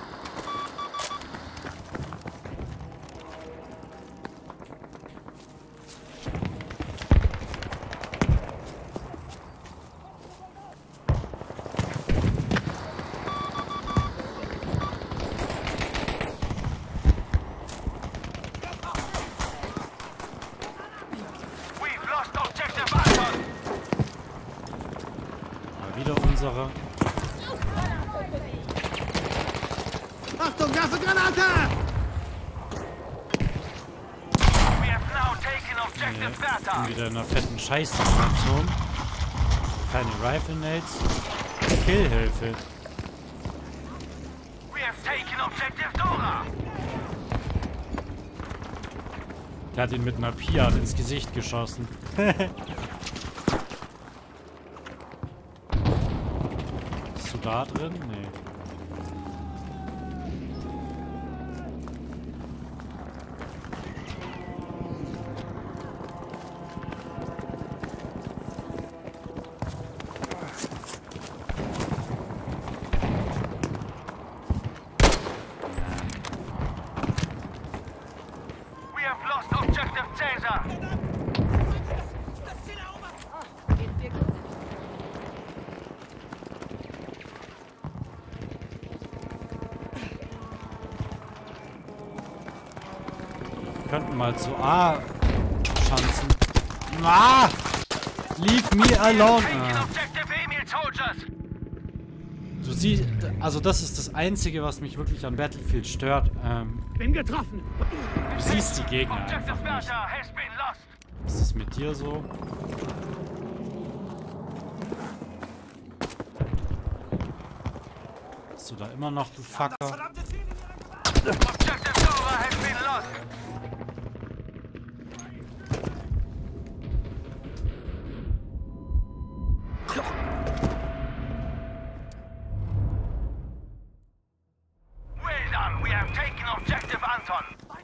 Speaker 2: We've lost Objective Anton.
Speaker 1: Mal wieder unsere.
Speaker 4: Achtung, Gas und Granate!
Speaker 2: We have now taken
Speaker 1: Nee,
Speaker 2: Objective
Speaker 1: ich
Speaker 2: Bertha.
Speaker 1: bin wieder in einer fetten Scheißsituation. Keine Rifle Nades. Killhilfe.
Speaker 2: We have taken Objective Dora.
Speaker 1: Der hat ihn mit einer Piat ins Gesicht geschossen. Bist du da drin? Nee.
Speaker 2: We have lost Objective Caesar.
Speaker 3: Das Ziel erobert!
Speaker 5: Geht's dir gut?
Speaker 1: Wir könnten mal zu A schanzen. Ah! Leave me alone.
Speaker 2: Taking
Speaker 1: Ah.
Speaker 2: objective Emil, soldiers.
Speaker 1: Du siehst, also das ist das Einzige, was mich wirklich an Battlefield stört. Ähm,
Speaker 4: Bin getroffen.
Speaker 1: du siehst die Gegner
Speaker 2: Objective
Speaker 1: einfach nicht.
Speaker 2: Bertha has been lost.
Speaker 1: Ist es mit dir so? Bist du da immer noch, du Fucker?
Speaker 2: Objective Nova has been lost. Well done, we have taken objective Anton.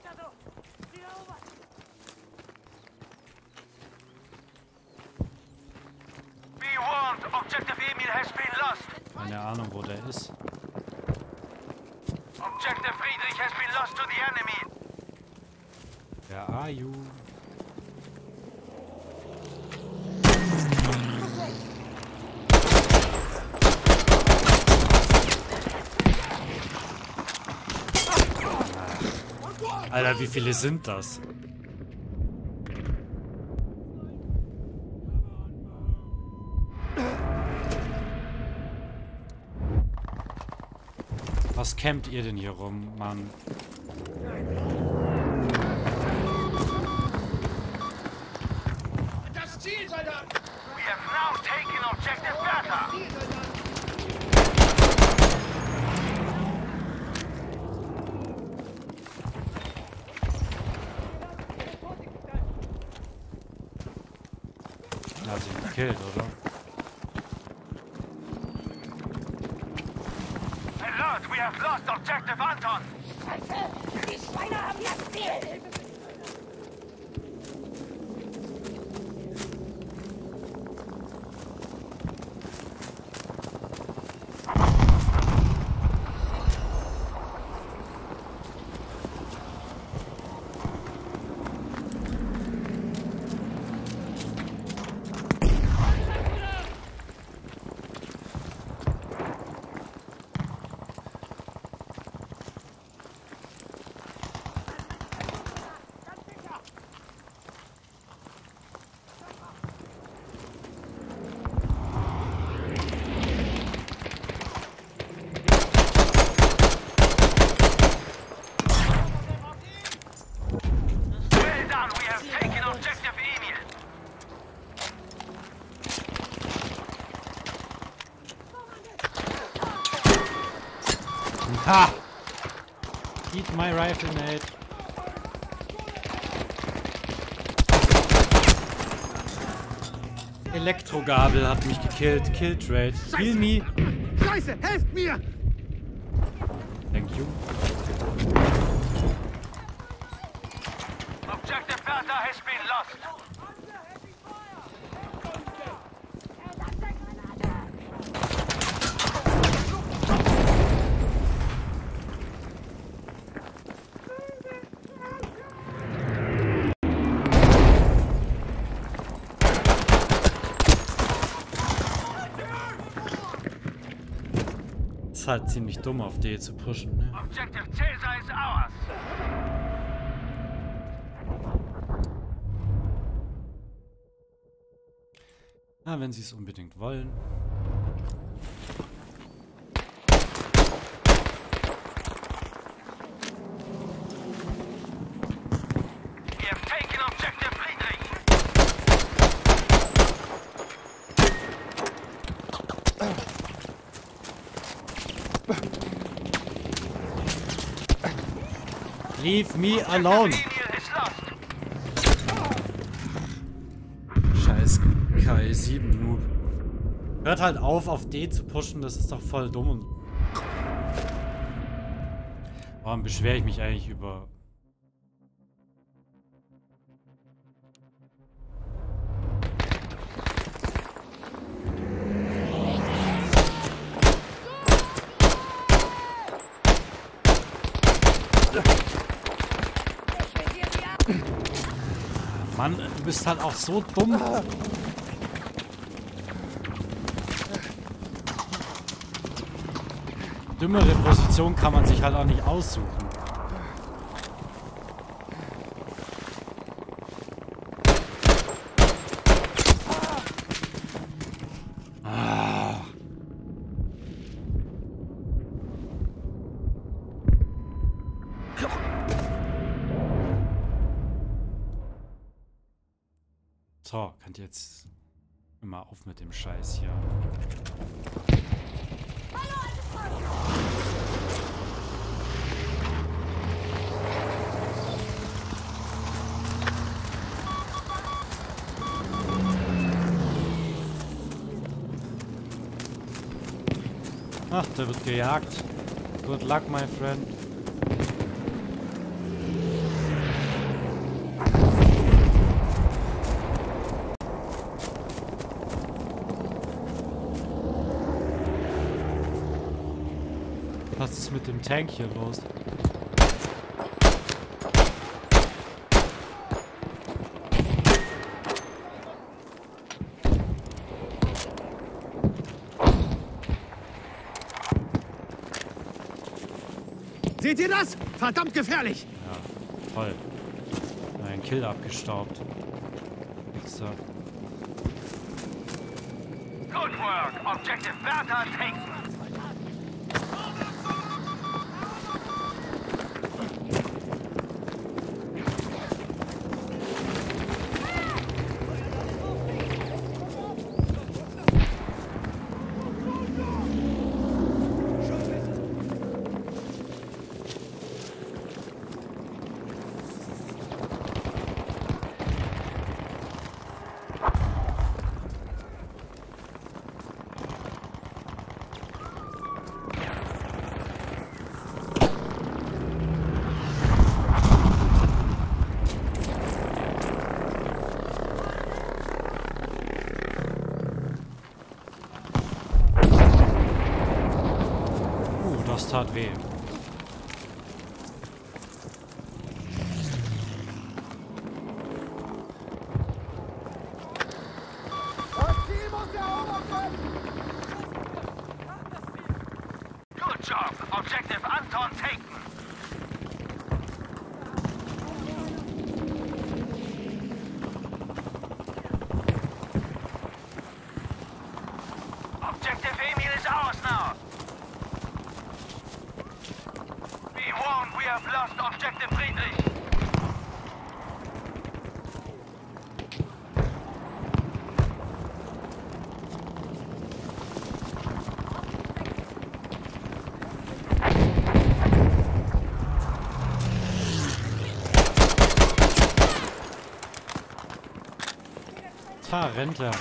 Speaker 2: Be warned, objective Emil has been lost.
Speaker 1: Keine Ahnung, wo der ist.
Speaker 2: Objective Friedrich has been lost to the enemy.
Speaker 1: Where are you? Alter, wie viele sind das? Was campt ihr denn hier rum, Mann?
Speaker 3: Das Ziel, Soldat!
Speaker 2: We have now taken objective Bertha.
Speaker 1: Er hat ihn gekillt, oder?
Speaker 2: Alert, we have lost objective Anton.
Speaker 3: Scheiße! Die Schweine haben das Ziel!
Speaker 2: Well done, we have taken objective Emil.
Speaker 1: Ha! Eat my rifle, mate. Elektrogabel hat mich gekillt. Kill Trade. Heal me.
Speaker 4: Scheiße, helft mir!
Speaker 1: Thank you.
Speaker 2: Objective Bertha has been lost.
Speaker 1: Ist halt ziemlich dumm, auf D zu pushen, ne?
Speaker 2: Objective Caesar is ours.
Speaker 1: Na, wenn sie es unbedingt wollen.
Speaker 2: We have taken objective Friedrich.
Speaker 1: Leave me alone.
Speaker 2: Emil is lost.
Speaker 1: Scheiß K I sieben Noob. Hört halt auf, auf D zu pushen, das ist doch voll dumm. Und warum beschwere ich mich eigentlich über... Mann, du bist halt auch so dumm. Dümmere Position kann man sich halt auch nicht aussuchen. So, könnt ihr jetzt immer auf mit dem Scheiß hier. Ach, der wird gejagt. Good luck, my friend. Was ist mit dem Tank hier los?
Speaker 4: Seht ihr das? Verdammt gefährlich!
Speaker 1: Ja, toll. Ein Kill abgestaubt. So.
Speaker 2: Good work. Objective Bertha taken.
Speaker 1: Das tat weh.
Speaker 2: Good job. Objective Anton taken. Objective Emil is ours now. Be warned, we have lost Objective Friedrich.
Speaker 1: Da rennt er.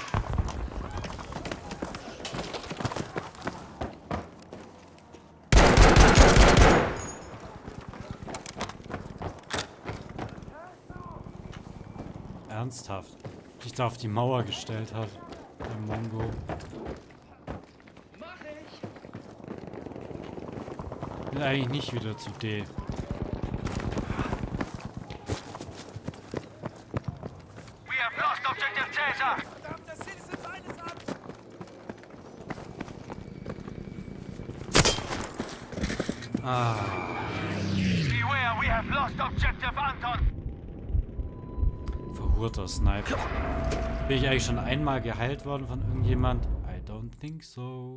Speaker 1: Ernsthaft. Sich da auf die Mauer gestellt hat. Der Mongo. Will eigentlich nicht wieder zu D.
Speaker 2: We have lost Objective Caesar.
Speaker 1: Ah.
Speaker 2: Beware, we have lost Objective Anton.
Speaker 1: Verhurter Sniper. Bin ich eigentlich schon einmal geheilt worden von irgendjemand? I don't think so.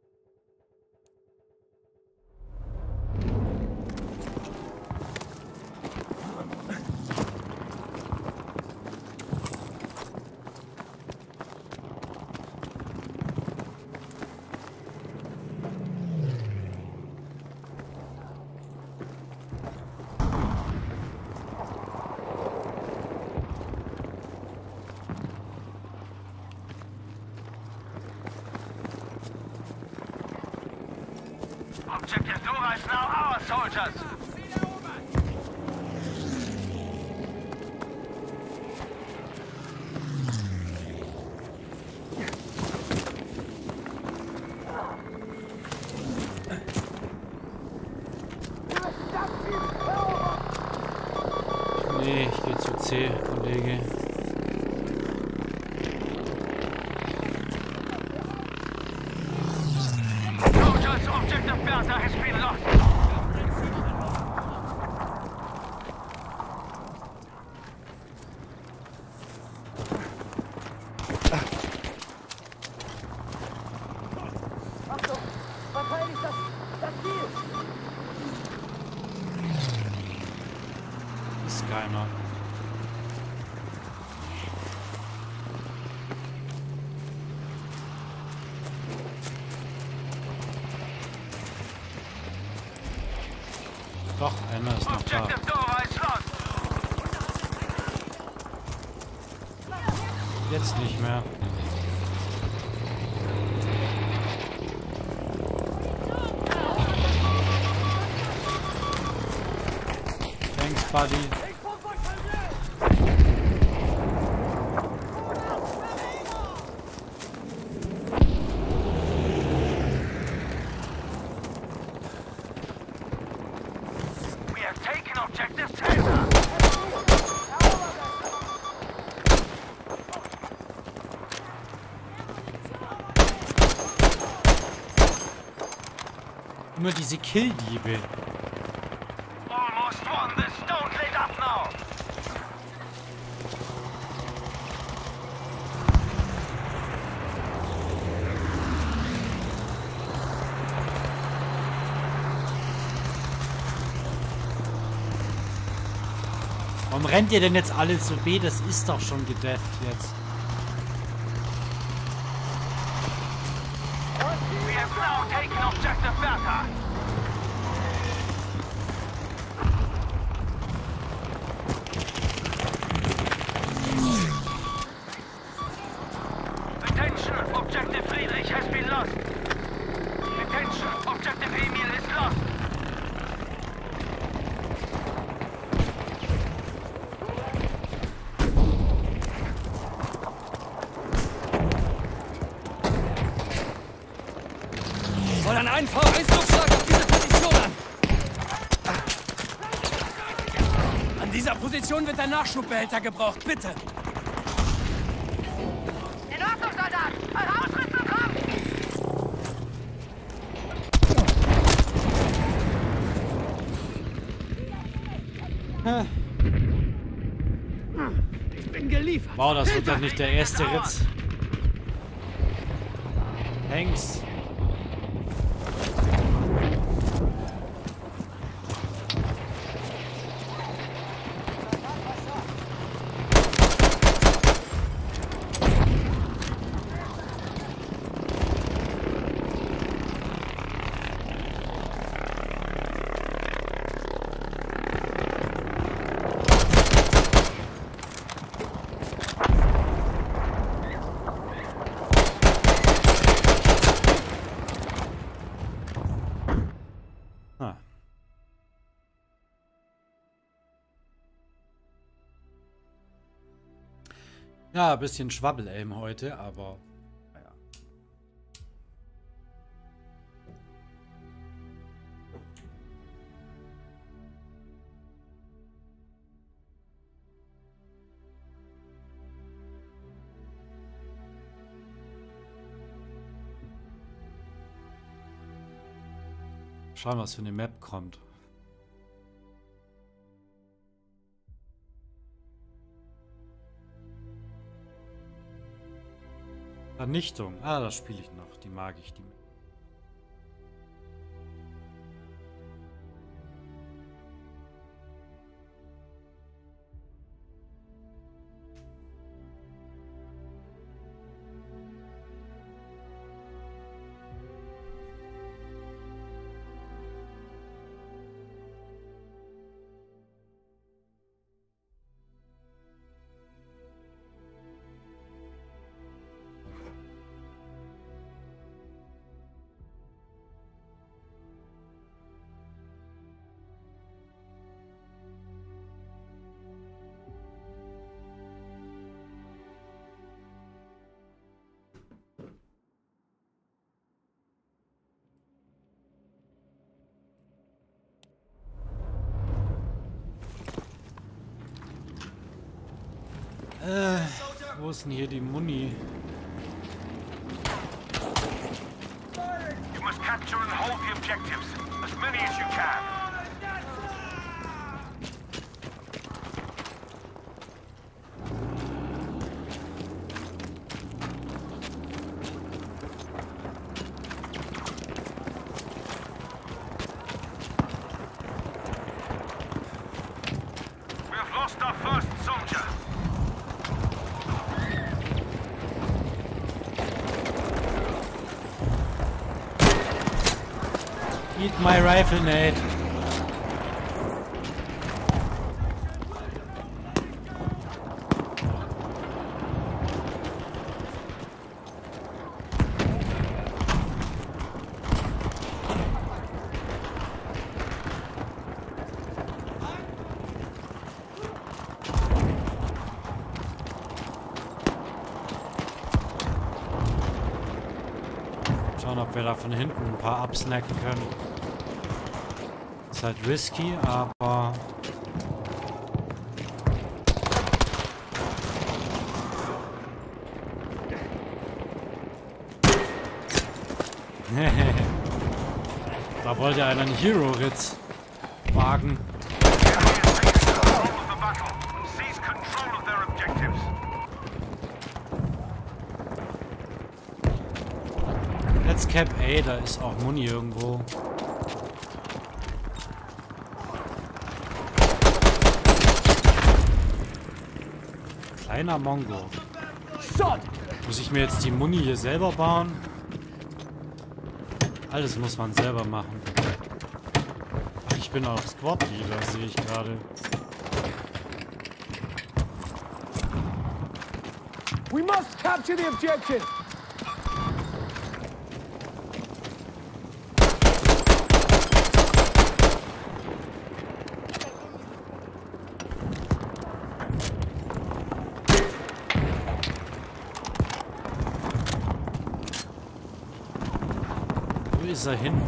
Speaker 2: Objective Dora is now our soldiers.
Speaker 1: Nee, ich gehe zu C, Kollege.
Speaker 2: Soldiers, Objective Bertha has been lost.
Speaker 3: Achtung! Verteidigt das, das Ziel!
Speaker 1: Ist keiner. Doch, einer ist noch da.
Speaker 2: Objective Dora is lost.
Speaker 1: Jetzt nicht mehr. Thanks, Buddy.
Speaker 2: We have taken objective Caesar.
Speaker 1: Immer diese Killdiebe.
Speaker 2: Almost won this. Don't let up now.
Speaker 1: Warum rennt ihr denn jetzt alle zu B? Das ist doch schon gedefft jetzt.
Speaker 2: We have now taken objective Bertha. Attention, objective Friedrich has been lost. Attention, objective Emil is lost.
Speaker 6: Fordern einen V eins Luftschlag auf diese Position an. An dieser Position wird ein Nachschubbehälter gebraucht, bitte.
Speaker 5: In Ordnung, Soldat! Eure Ausrüstung kommt!
Speaker 4: Ich bin geliefert.
Speaker 1: Wow, das wird doch nicht der erste Ritz. Thanks. Ah. Ja, ein bisschen Schwabbel-Aim heute, aber naja. Schauen, was für eine Map kommt. Vernichtung. Ah, das spiele ich noch. Die mag ich, die Map. Äh, wo ist denn hier die Muni?
Speaker 2: You must capture and hold the objectives. As many as you can. We have lost our first soldier.
Speaker 1: Eat my rifle, Nate. Schauen, ob wir da von hinten ein paar absnacken können. Ist halt risky, aber... Da wollte einer einen Hero-Ritz wagen. Let's cap A, da ist auch Muni irgendwo. Kleiner Mongo. Muss ich mir jetzt die Muni hier selber bauen? Alles muss man selber machen. Ach, ich bin auch Squad Leader, sehe ich gerade.
Speaker 3: We must capture the objective!
Speaker 1: Wo ist er hin?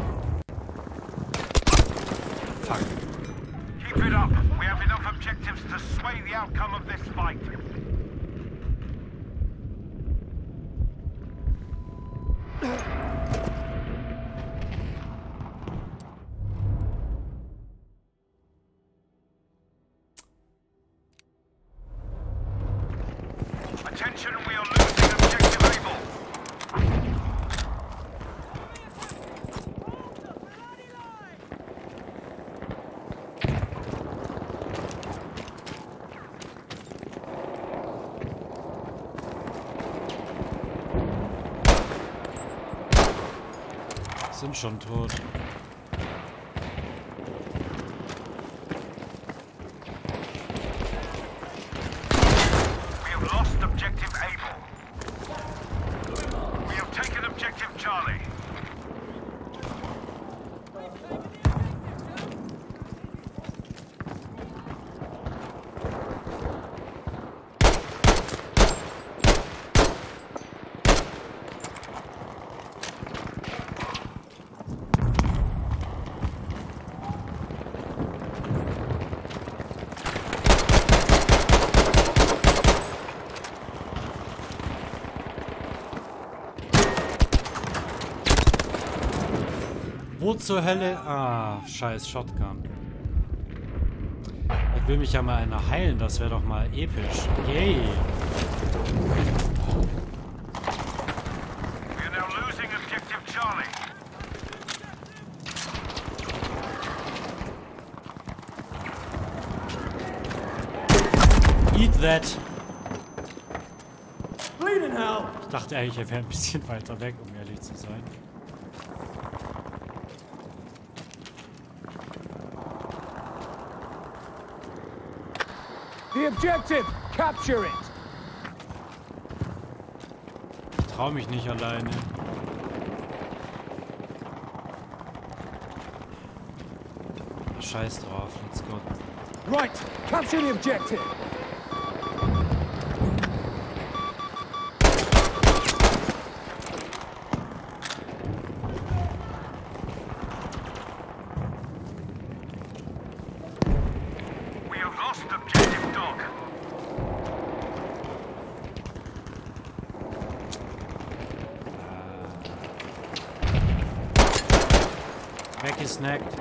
Speaker 1: Fuck.
Speaker 2: Keep it up. We have enough objectives to sway the outcome of this fight. Attention, we are losing objective Able.
Speaker 1: Sind schon tot.
Speaker 2: We have lost objective Able. We have taken objective Charlie.
Speaker 1: Wo zur Hölle? Ah, scheiß Shotgun. Ich will mich ja mal einer heilen, das wäre doch mal episch. Yay!
Speaker 2: We are now losing objective Charlie.
Speaker 1: Eat that!
Speaker 3: Bleeding hell!
Speaker 1: Ich dachte eigentlich, er wäre ein bisschen weiter weg, um ehrlich zu sein.
Speaker 3: The objective! Capture it!
Speaker 1: Ich trau mich nicht alleine. Scheiß drauf, let's go.
Speaker 3: Right! Capture the objective!
Speaker 2: We have lost objective Dog.
Speaker 1: Weggesnackt.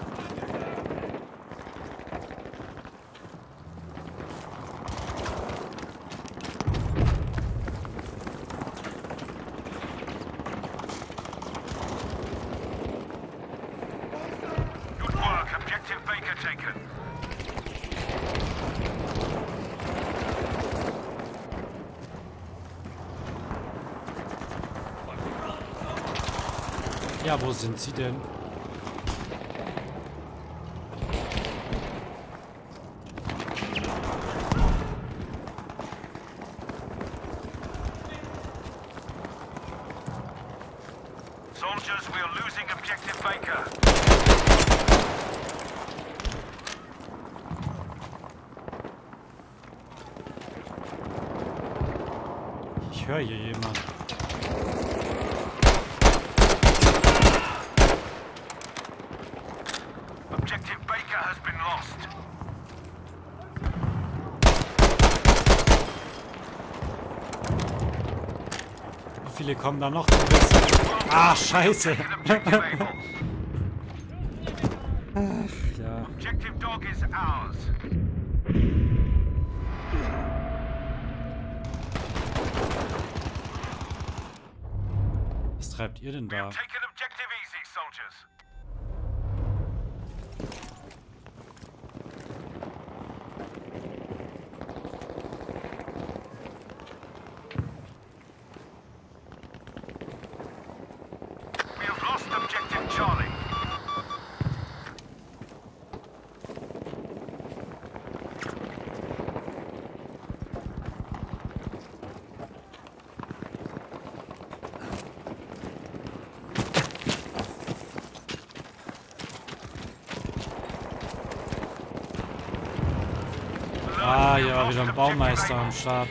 Speaker 2: Good work. Objective Baker taken.
Speaker 1: Ja, wo sind sie denn?
Speaker 2: Soldiers, we are losing objective Baker.
Speaker 1: Ich höre hier jemand. viele kommen da noch? Ah, scheiße. Ach, ja.
Speaker 2: Objective dog is ours.
Speaker 1: Was treibt ihr denn da?
Speaker 2: Take an objective easy, soldiers. We have lost objective Charlie.
Speaker 1: Ah, hier war wieder ein Baumeister am Start.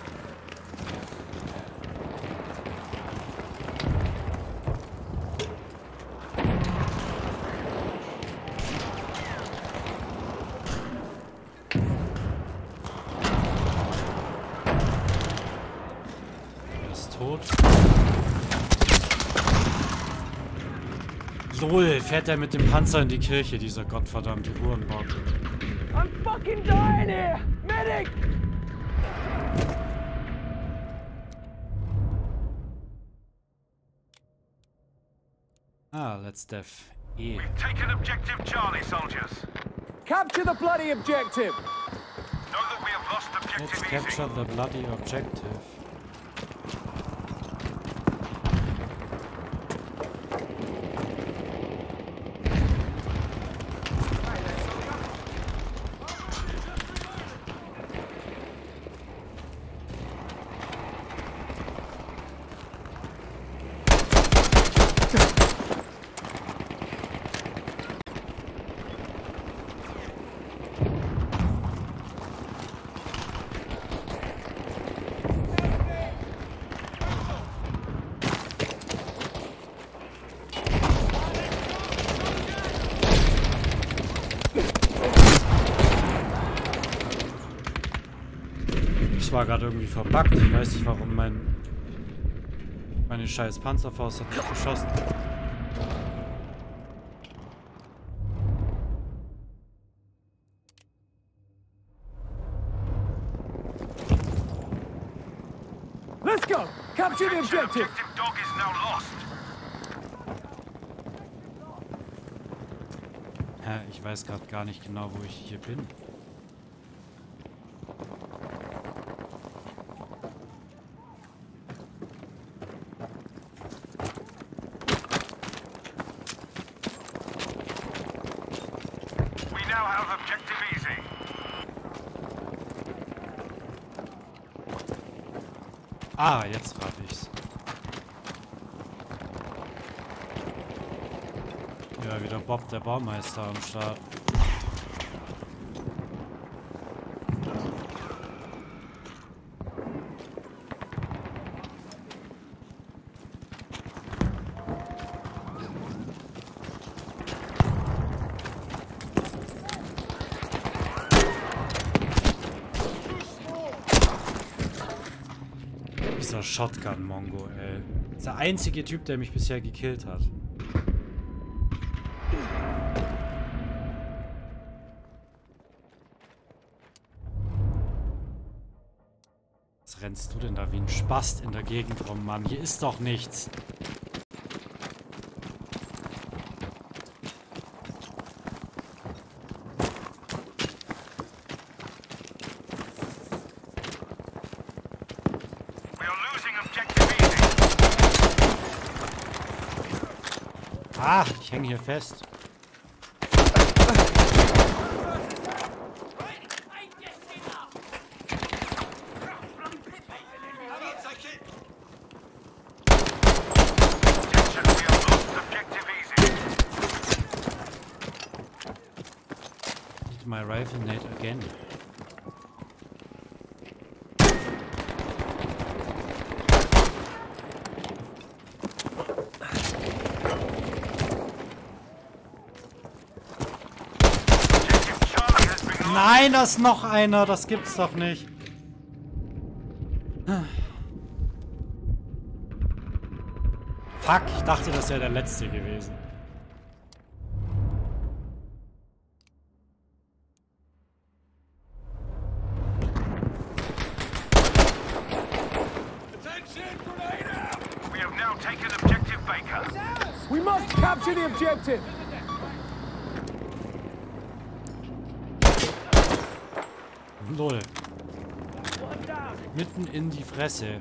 Speaker 1: Er ist tot. Lol, fährt er mit dem Panzer in die Kirche, dieser gottverdammte Hurenbock.
Speaker 3: I'm fucking dying here! Medic!
Speaker 1: Ah, let's def E.
Speaker 2: Take an objective Charlie, soldiers.
Speaker 3: Capture the bloody objective!
Speaker 2: Know that we have lost
Speaker 1: Let's
Speaker 2: objective easy.
Speaker 1: capture the bloody objective. Ich war gerade irgendwie verbuggt. Ich weiß nicht, warum mein meine scheiß Panzerfaust hat nicht geschossen.
Speaker 3: Let's go! Capture the objective!
Speaker 2: Objective dog is now lost.
Speaker 1: Hä, ich weiß gerade gar nicht genau, wo ich hier bin.
Speaker 2: We now have objective easy.
Speaker 1: Ah, jetzt rate ich's. Ja, wieder Bob, der Baumeister am Start. Dieser Shotgun-Mongo, ey. Das ist der einzige Typ, der mich bisher gekillt hat. Was rennst du denn da wie ein Spast in der Gegend rum, Mann? Hier ist doch nichts.
Speaker 2: We are losing objective easy.
Speaker 1: Ah, ich hänge hier fest.
Speaker 2: Attention, we have lost objective easy.
Speaker 1: Need my rifle nade again.
Speaker 2: Objective Charlie has been lost.
Speaker 1: Nein, da ist noch einer. Das gibt's doch nicht. Fuck, ich dachte, das wäre der letzte gewesen.
Speaker 2: We have now taken objective Baker.
Speaker 3: We must capture the objective.
Speaker 1: Lol. Mitten in die Fresse.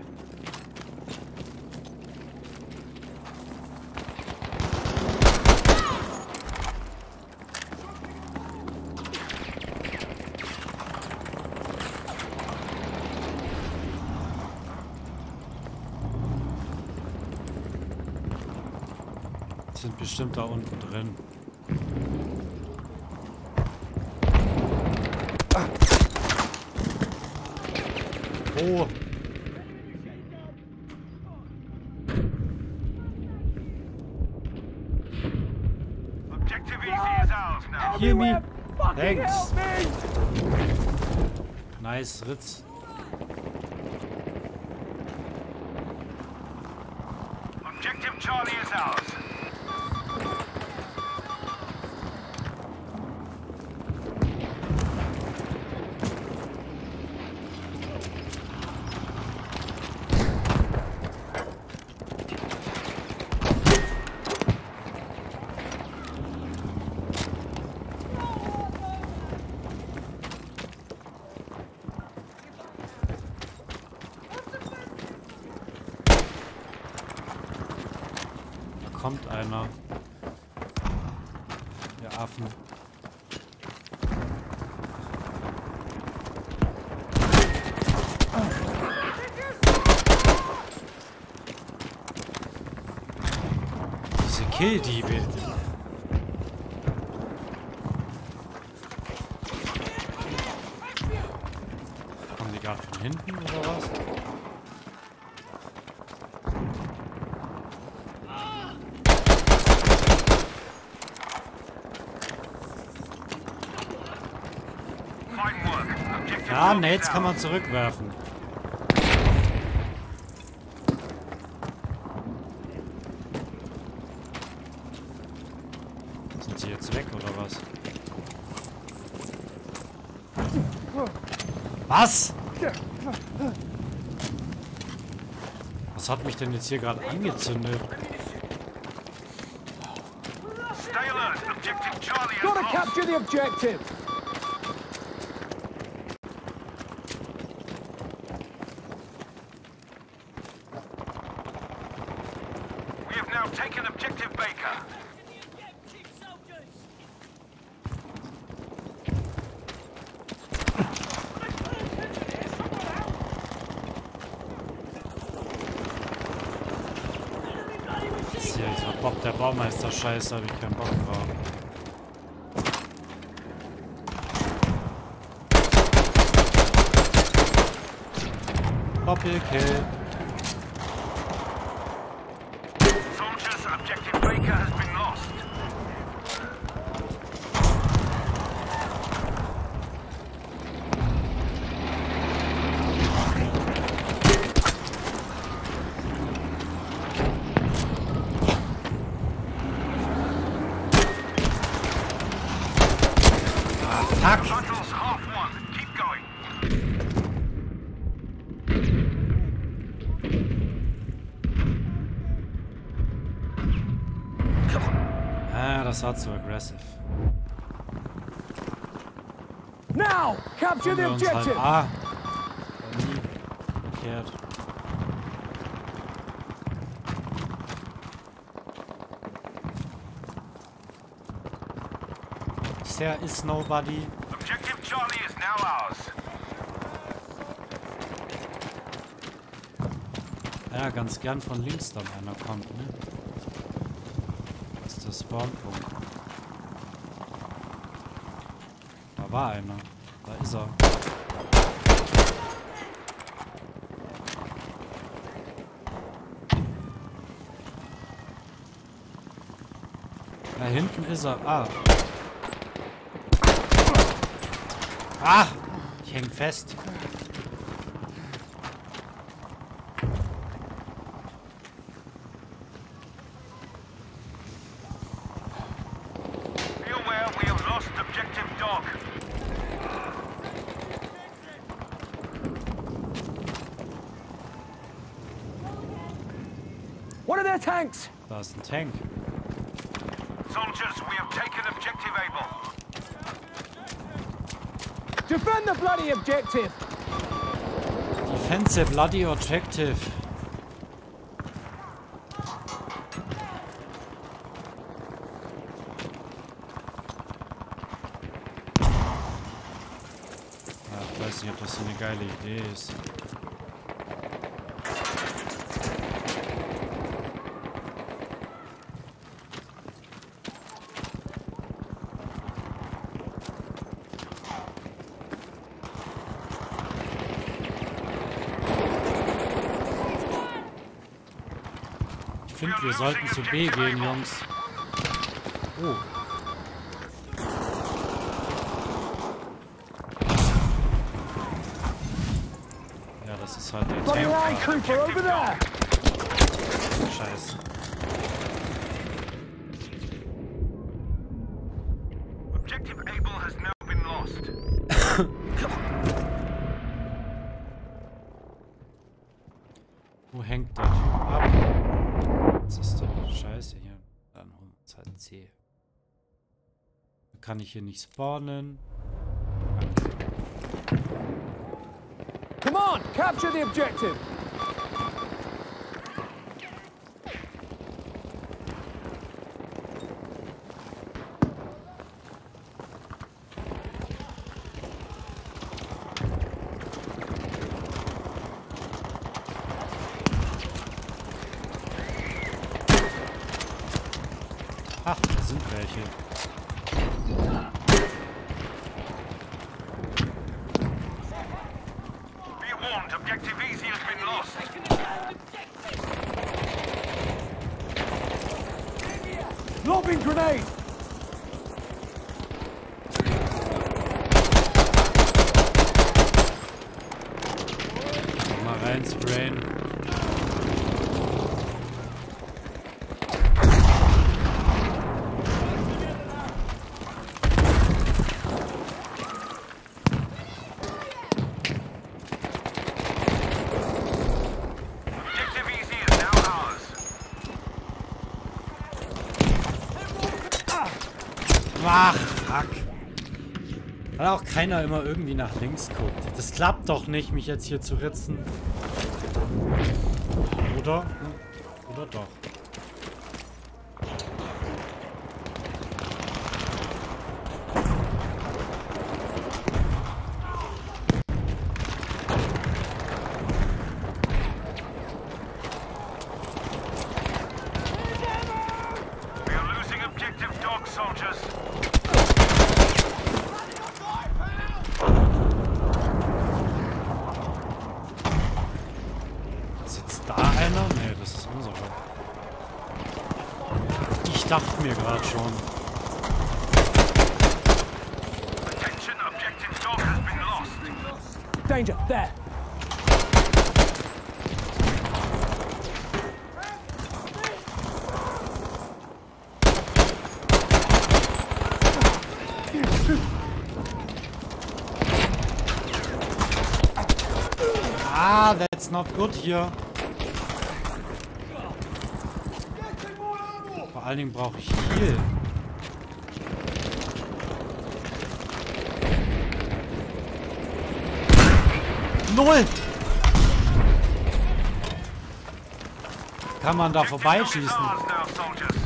Speaker 1: Sind bestimmt da unten drin. Oh.
Speaker 2: Objective easy is ours now.
Speaker 1: Hear me.
Speaker 3: Fucking
Speaker 1: Thanks.
Speaker 3: help me!
Speaker 1: Nice, Ritz.
Speaker 2: Objective Charlie is ours.
Speaker 1: Da kommt einer. Der Affen. Diese Killdiebe. Kommen die gerade von hinten oder was?
Speaker 2: Fine work. Objective
Speaker 1: Ja,
Speaker 2: Charlie
Speaker 1: Nades
Speaker 2: is
Speaker 1: kann man
Speaker 2: ours.
Speaker 1: zurückwerfen. Sind sie jetzt weg oder was? Was? Was hat mich denn jetzt hier gerade angezündet?
Speaker 2: Stay alert. Objective Charlie is
Speaker 3: Gotta
Speaker 2: lost.
Speaker 3: capture the objective.
Speaker 2: We have now taken objective Baker.
Speaker 1: Ist hier dieser Bob der Baumeister Scheiße, habe ich keinen Bock drauf. Doppelkill.
Speaker 2: Soldiers, objective Baker has been lost.
Speaker 1: Fuck!
Speaker 2: Battle's half won. Keep going.
Speaker 1: Ah, das war zu aggressive.
Speaker 3: Now, capture
Speaker 1: Können
Speaker 3: the
Speaker 1: wir uns halt...
Speaker 3: objective.
Speaker 1: Ah! Nie. Verkehrt. There is nobody.
Speaker 2: Objective Charlie is now ours.
Speaker 1: Ja, ganz gern von links dann einer kommt, ne? Das ist der Spawnpunkt. Da war einer. Da ist er. Da hinten ist er. Ah. Ah! Ich häng fest.
Speaker 3: tanks!
Speaker 1: Da ist ein Tank.
Speaker 2: Soldiers, we have taken objective Able.
Speaker 3: Defend the bloody objective!
Speaker 1: Defensive bloody objective. Ja, ich weiß nicht, ob das so eine geile Idee ist. Ich finde, wir sollten zu B gehen, Jungs. Oh. Ja, das ist halt der
Speaker 3: Bloody line,
Speaker 1: Tank.
Speaker 3: Cooper, over there!
Speaker 1: Scheiße.
Speaker 2: Objective Able has now been lost.
Speaker 1: Wo hängt der Typ ab? Das ist doch scheiße hier. Dann holen wir uns halt C. Dann kann ich hier nicht spawnen.
Speaker 3: Come on, capture the objective!
Speaker 1: Ach, da sind welche.
Speaker 2: Be warned, Objective Easy has been lost.
Speaker 3: Lobbing grenade!
Speaker 1: Mal rein sprayen.
Speaker 2: Objective Easy is now ours.
Speaker 1: Ach, fuck. Weil auch keiner immer irgendwie nach links guckt. Das klappt doch nicht, mich jetzt hier zu ritzen. Oder? Oder doch?
Speaker 2: We are losing Objective Dog, soldiers.
Speaker 1: Sitzt da einer? Nee, das ist unsere. Ich dachte mir gerade schon.
Speaker 2: Attention, Objective Dog has been lost.
Speaker 3: Danger, there!
Speaker 1: Ah, that's not good hier. Vor allen Dingen brauche ich Heal. Null! Kann man da vorbeischießen?
Speaker 2: Ours now, soldiers.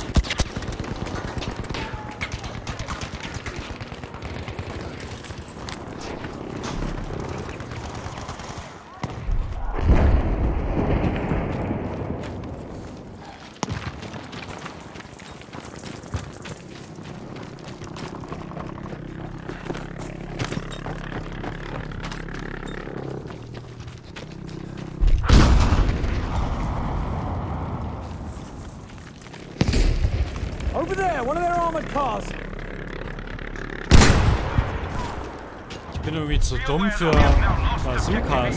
Speaker 3: Over there, one of their armored cars!
Speaker 1: Ich bin irgendwie zu dumm für Bazookas.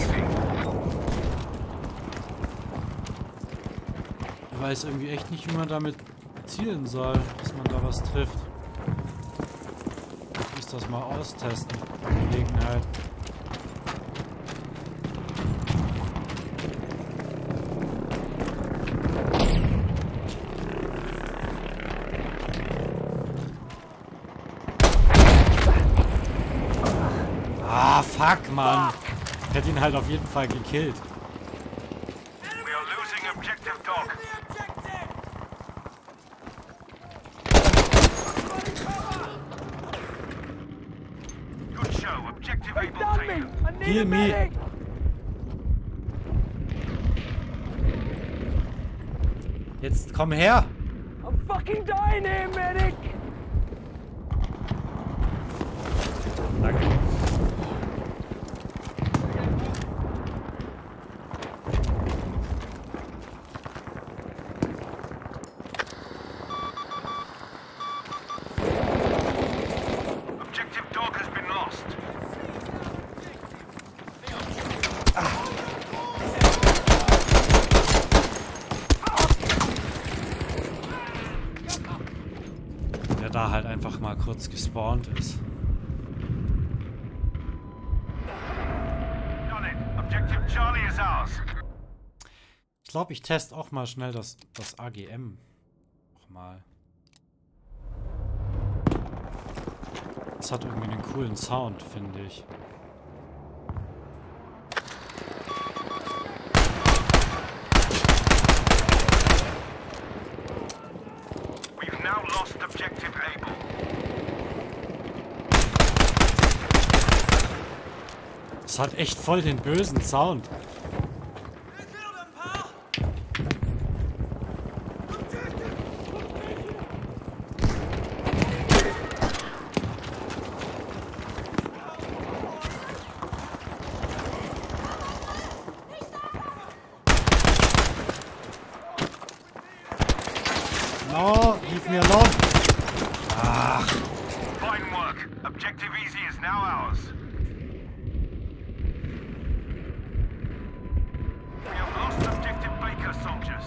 Speaker 1: Ich weiß irgendwie echt nicht, wie man damit zielen soll, dass man da was trifft. Ich muss das mal austesten. Gelegenheit. Fuck, Mann. Ich hätte ihn halt auf jeden Fall gekillt.
Speaker 2: We are losing objective dog. Good show. Objective
Speaker 3: They
Speaker 2: able
Speaker 3: done me!
Speaker 2: taken.
Speaker 3: I need
Speaker 1: Heal
Speaker 3: a
Speaker 1: me.
Speaker 3: medic!
Speaker 1: Jetzt komm her.
Speaker 3: I'm fucking dying here, medic!
Speaker 1: Danke.
Speaker 2: Objective dog has been lost.
Speaker 1: Der da halt einfach mal kurz gespawnt ist.
Speaker 2: Got it. Objective Charlie is ours.
Speaker 1: Ich glaube, ich teste auch mal schnell das, das A G M. Nochmal. Das hat irgendwie einen coolen Sound, finde ich.
Speaker 2: We've now lost objective able.
Speaker 1: Das hat echt voll den bösen Sound. No, leave me alone. Ach,
Speaker 2: Fine work. Objective easy is now ours. We have lost objective Baker, soldiers.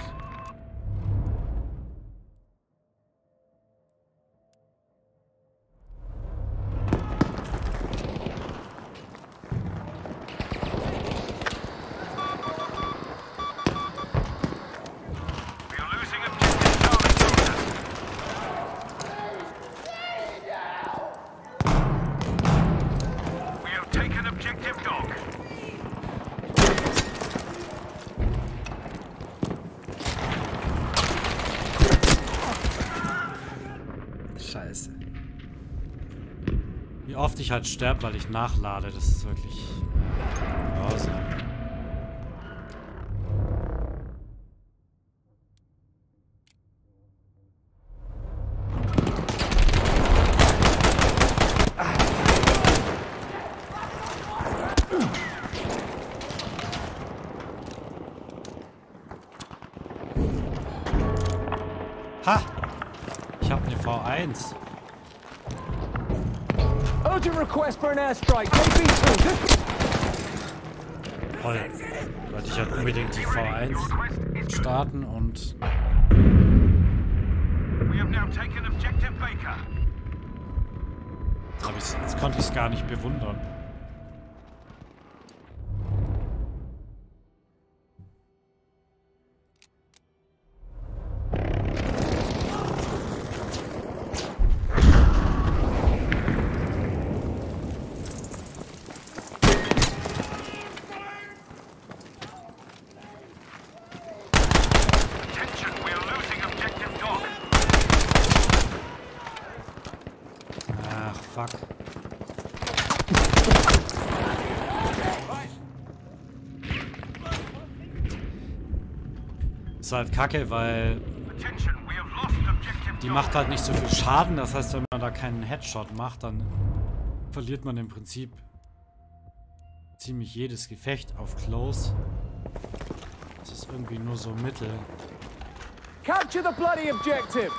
Speaker 2: We are losing objective Charlie, soldiers. We have taken objective dog.
Speaker 1: scheiße. Wie oft ich halt sterbe, weil ich nachlade, das ist wirklich grausam. Ha! Ich habe eine V eins.
Speaker 3: Urgent request for an airstrike. K B two.
Speaker 1: Toll. Wollte ich halt unbedingt die V eins starten und
Speaker 2: We have now taken objective Baker.
Speaker 1: hab ich's, jetzt konnte ich es gar nicht bewundern.
Speaker 2: Attention, we are losing objective dog.
Speaker 1: Ach, fuck. Ist halt kacke, weil
Speaker 2: Attention, we have lost objective
Speaker 1: die
Speaker 2: dog.
Speaker 1: macht halt nicht so viel Schaden. Das heißt, wenn man da keinen Headshot macht, dann verliert man im Prinzip ziemlich jedes Gefecht auf Close. Das ist irgendwie nur so mittel.
Speaker 3: Capture the bloody objective.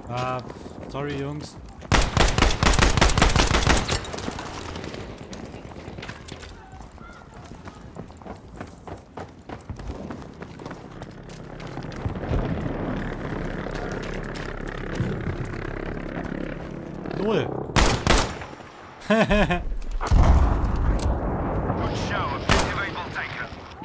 Speaker 1: Ah, sorry, Jungs. Null.
Speaker 2: Good show. Objective Able taken.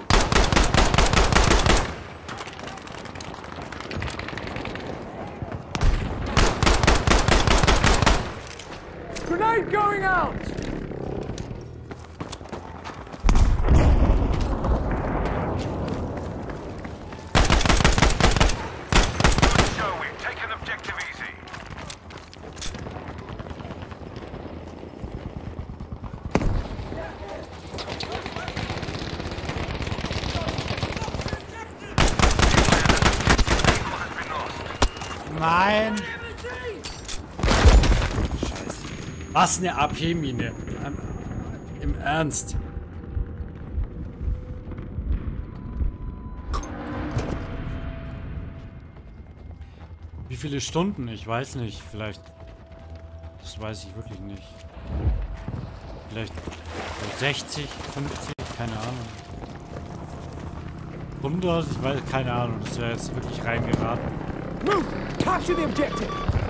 Speaker 3: Grenade going out!
Speaker 2: Good show. We've taken objective easy.
Speaker 1: Nein! Scheiße. Was eine A P-Mine. Ähm, Im Ernst. Wie viele Stunden? Ich weiß nicht. Vielleicht. Das weiß ich wirklich nicht. Vielleicht sechzig, fünfzig, keine Ahnung. hundert, ich weiß, keine Ahnung. Das wäre jetzt wirklich reingeraten.
Speaker 3: Move! Capture the objective!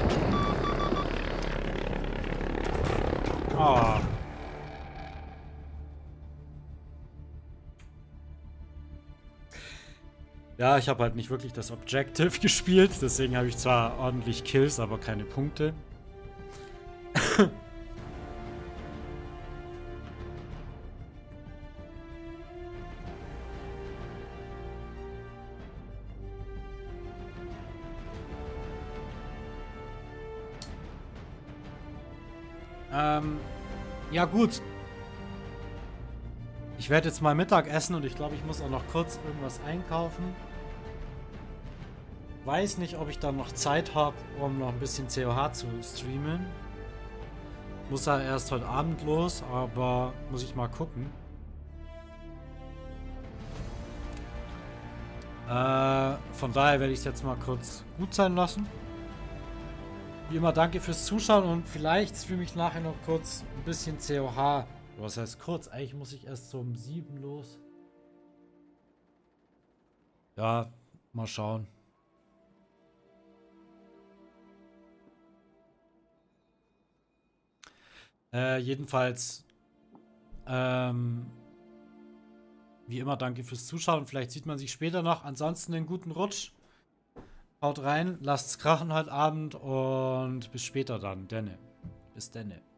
Speaker 1: Oh. Ja, ich habe halt nicht wirklich das Objective gespielt, deswegen habe ich zwar ordentlich Kills, aber keine Punkte. ähm, ja gut. Ich werde jetzt mal Mittag essen und ich glaube, ich muss auch noch kurz irgendwas einkaufen. Weiß nicht, ob ich dann noch Zeit habe, um noch ein bisschen C O H zu streamen. Muss ja erst heute Abend los, aber muss ich mal gucken. Äh, von daher werde ich es jetzt mal kurz gut sein lassen. Wie immer, danke fürs Zuschauen und vielleicht streame ich nachher noch kurz ein bisschen C O H. Was heißt kurz? Eigentlich muss ich erst so um sieben los. Ja, mal schauen. Äh, jedenfalls, ähm, wie immer, danke fürs Zuschauen. Vielleicht sieht man sich später noch. Ansonsten einen guten Rutsch. Haut rein, lasst's krachen heute Abend und bis später dann. Denne. Bis denne.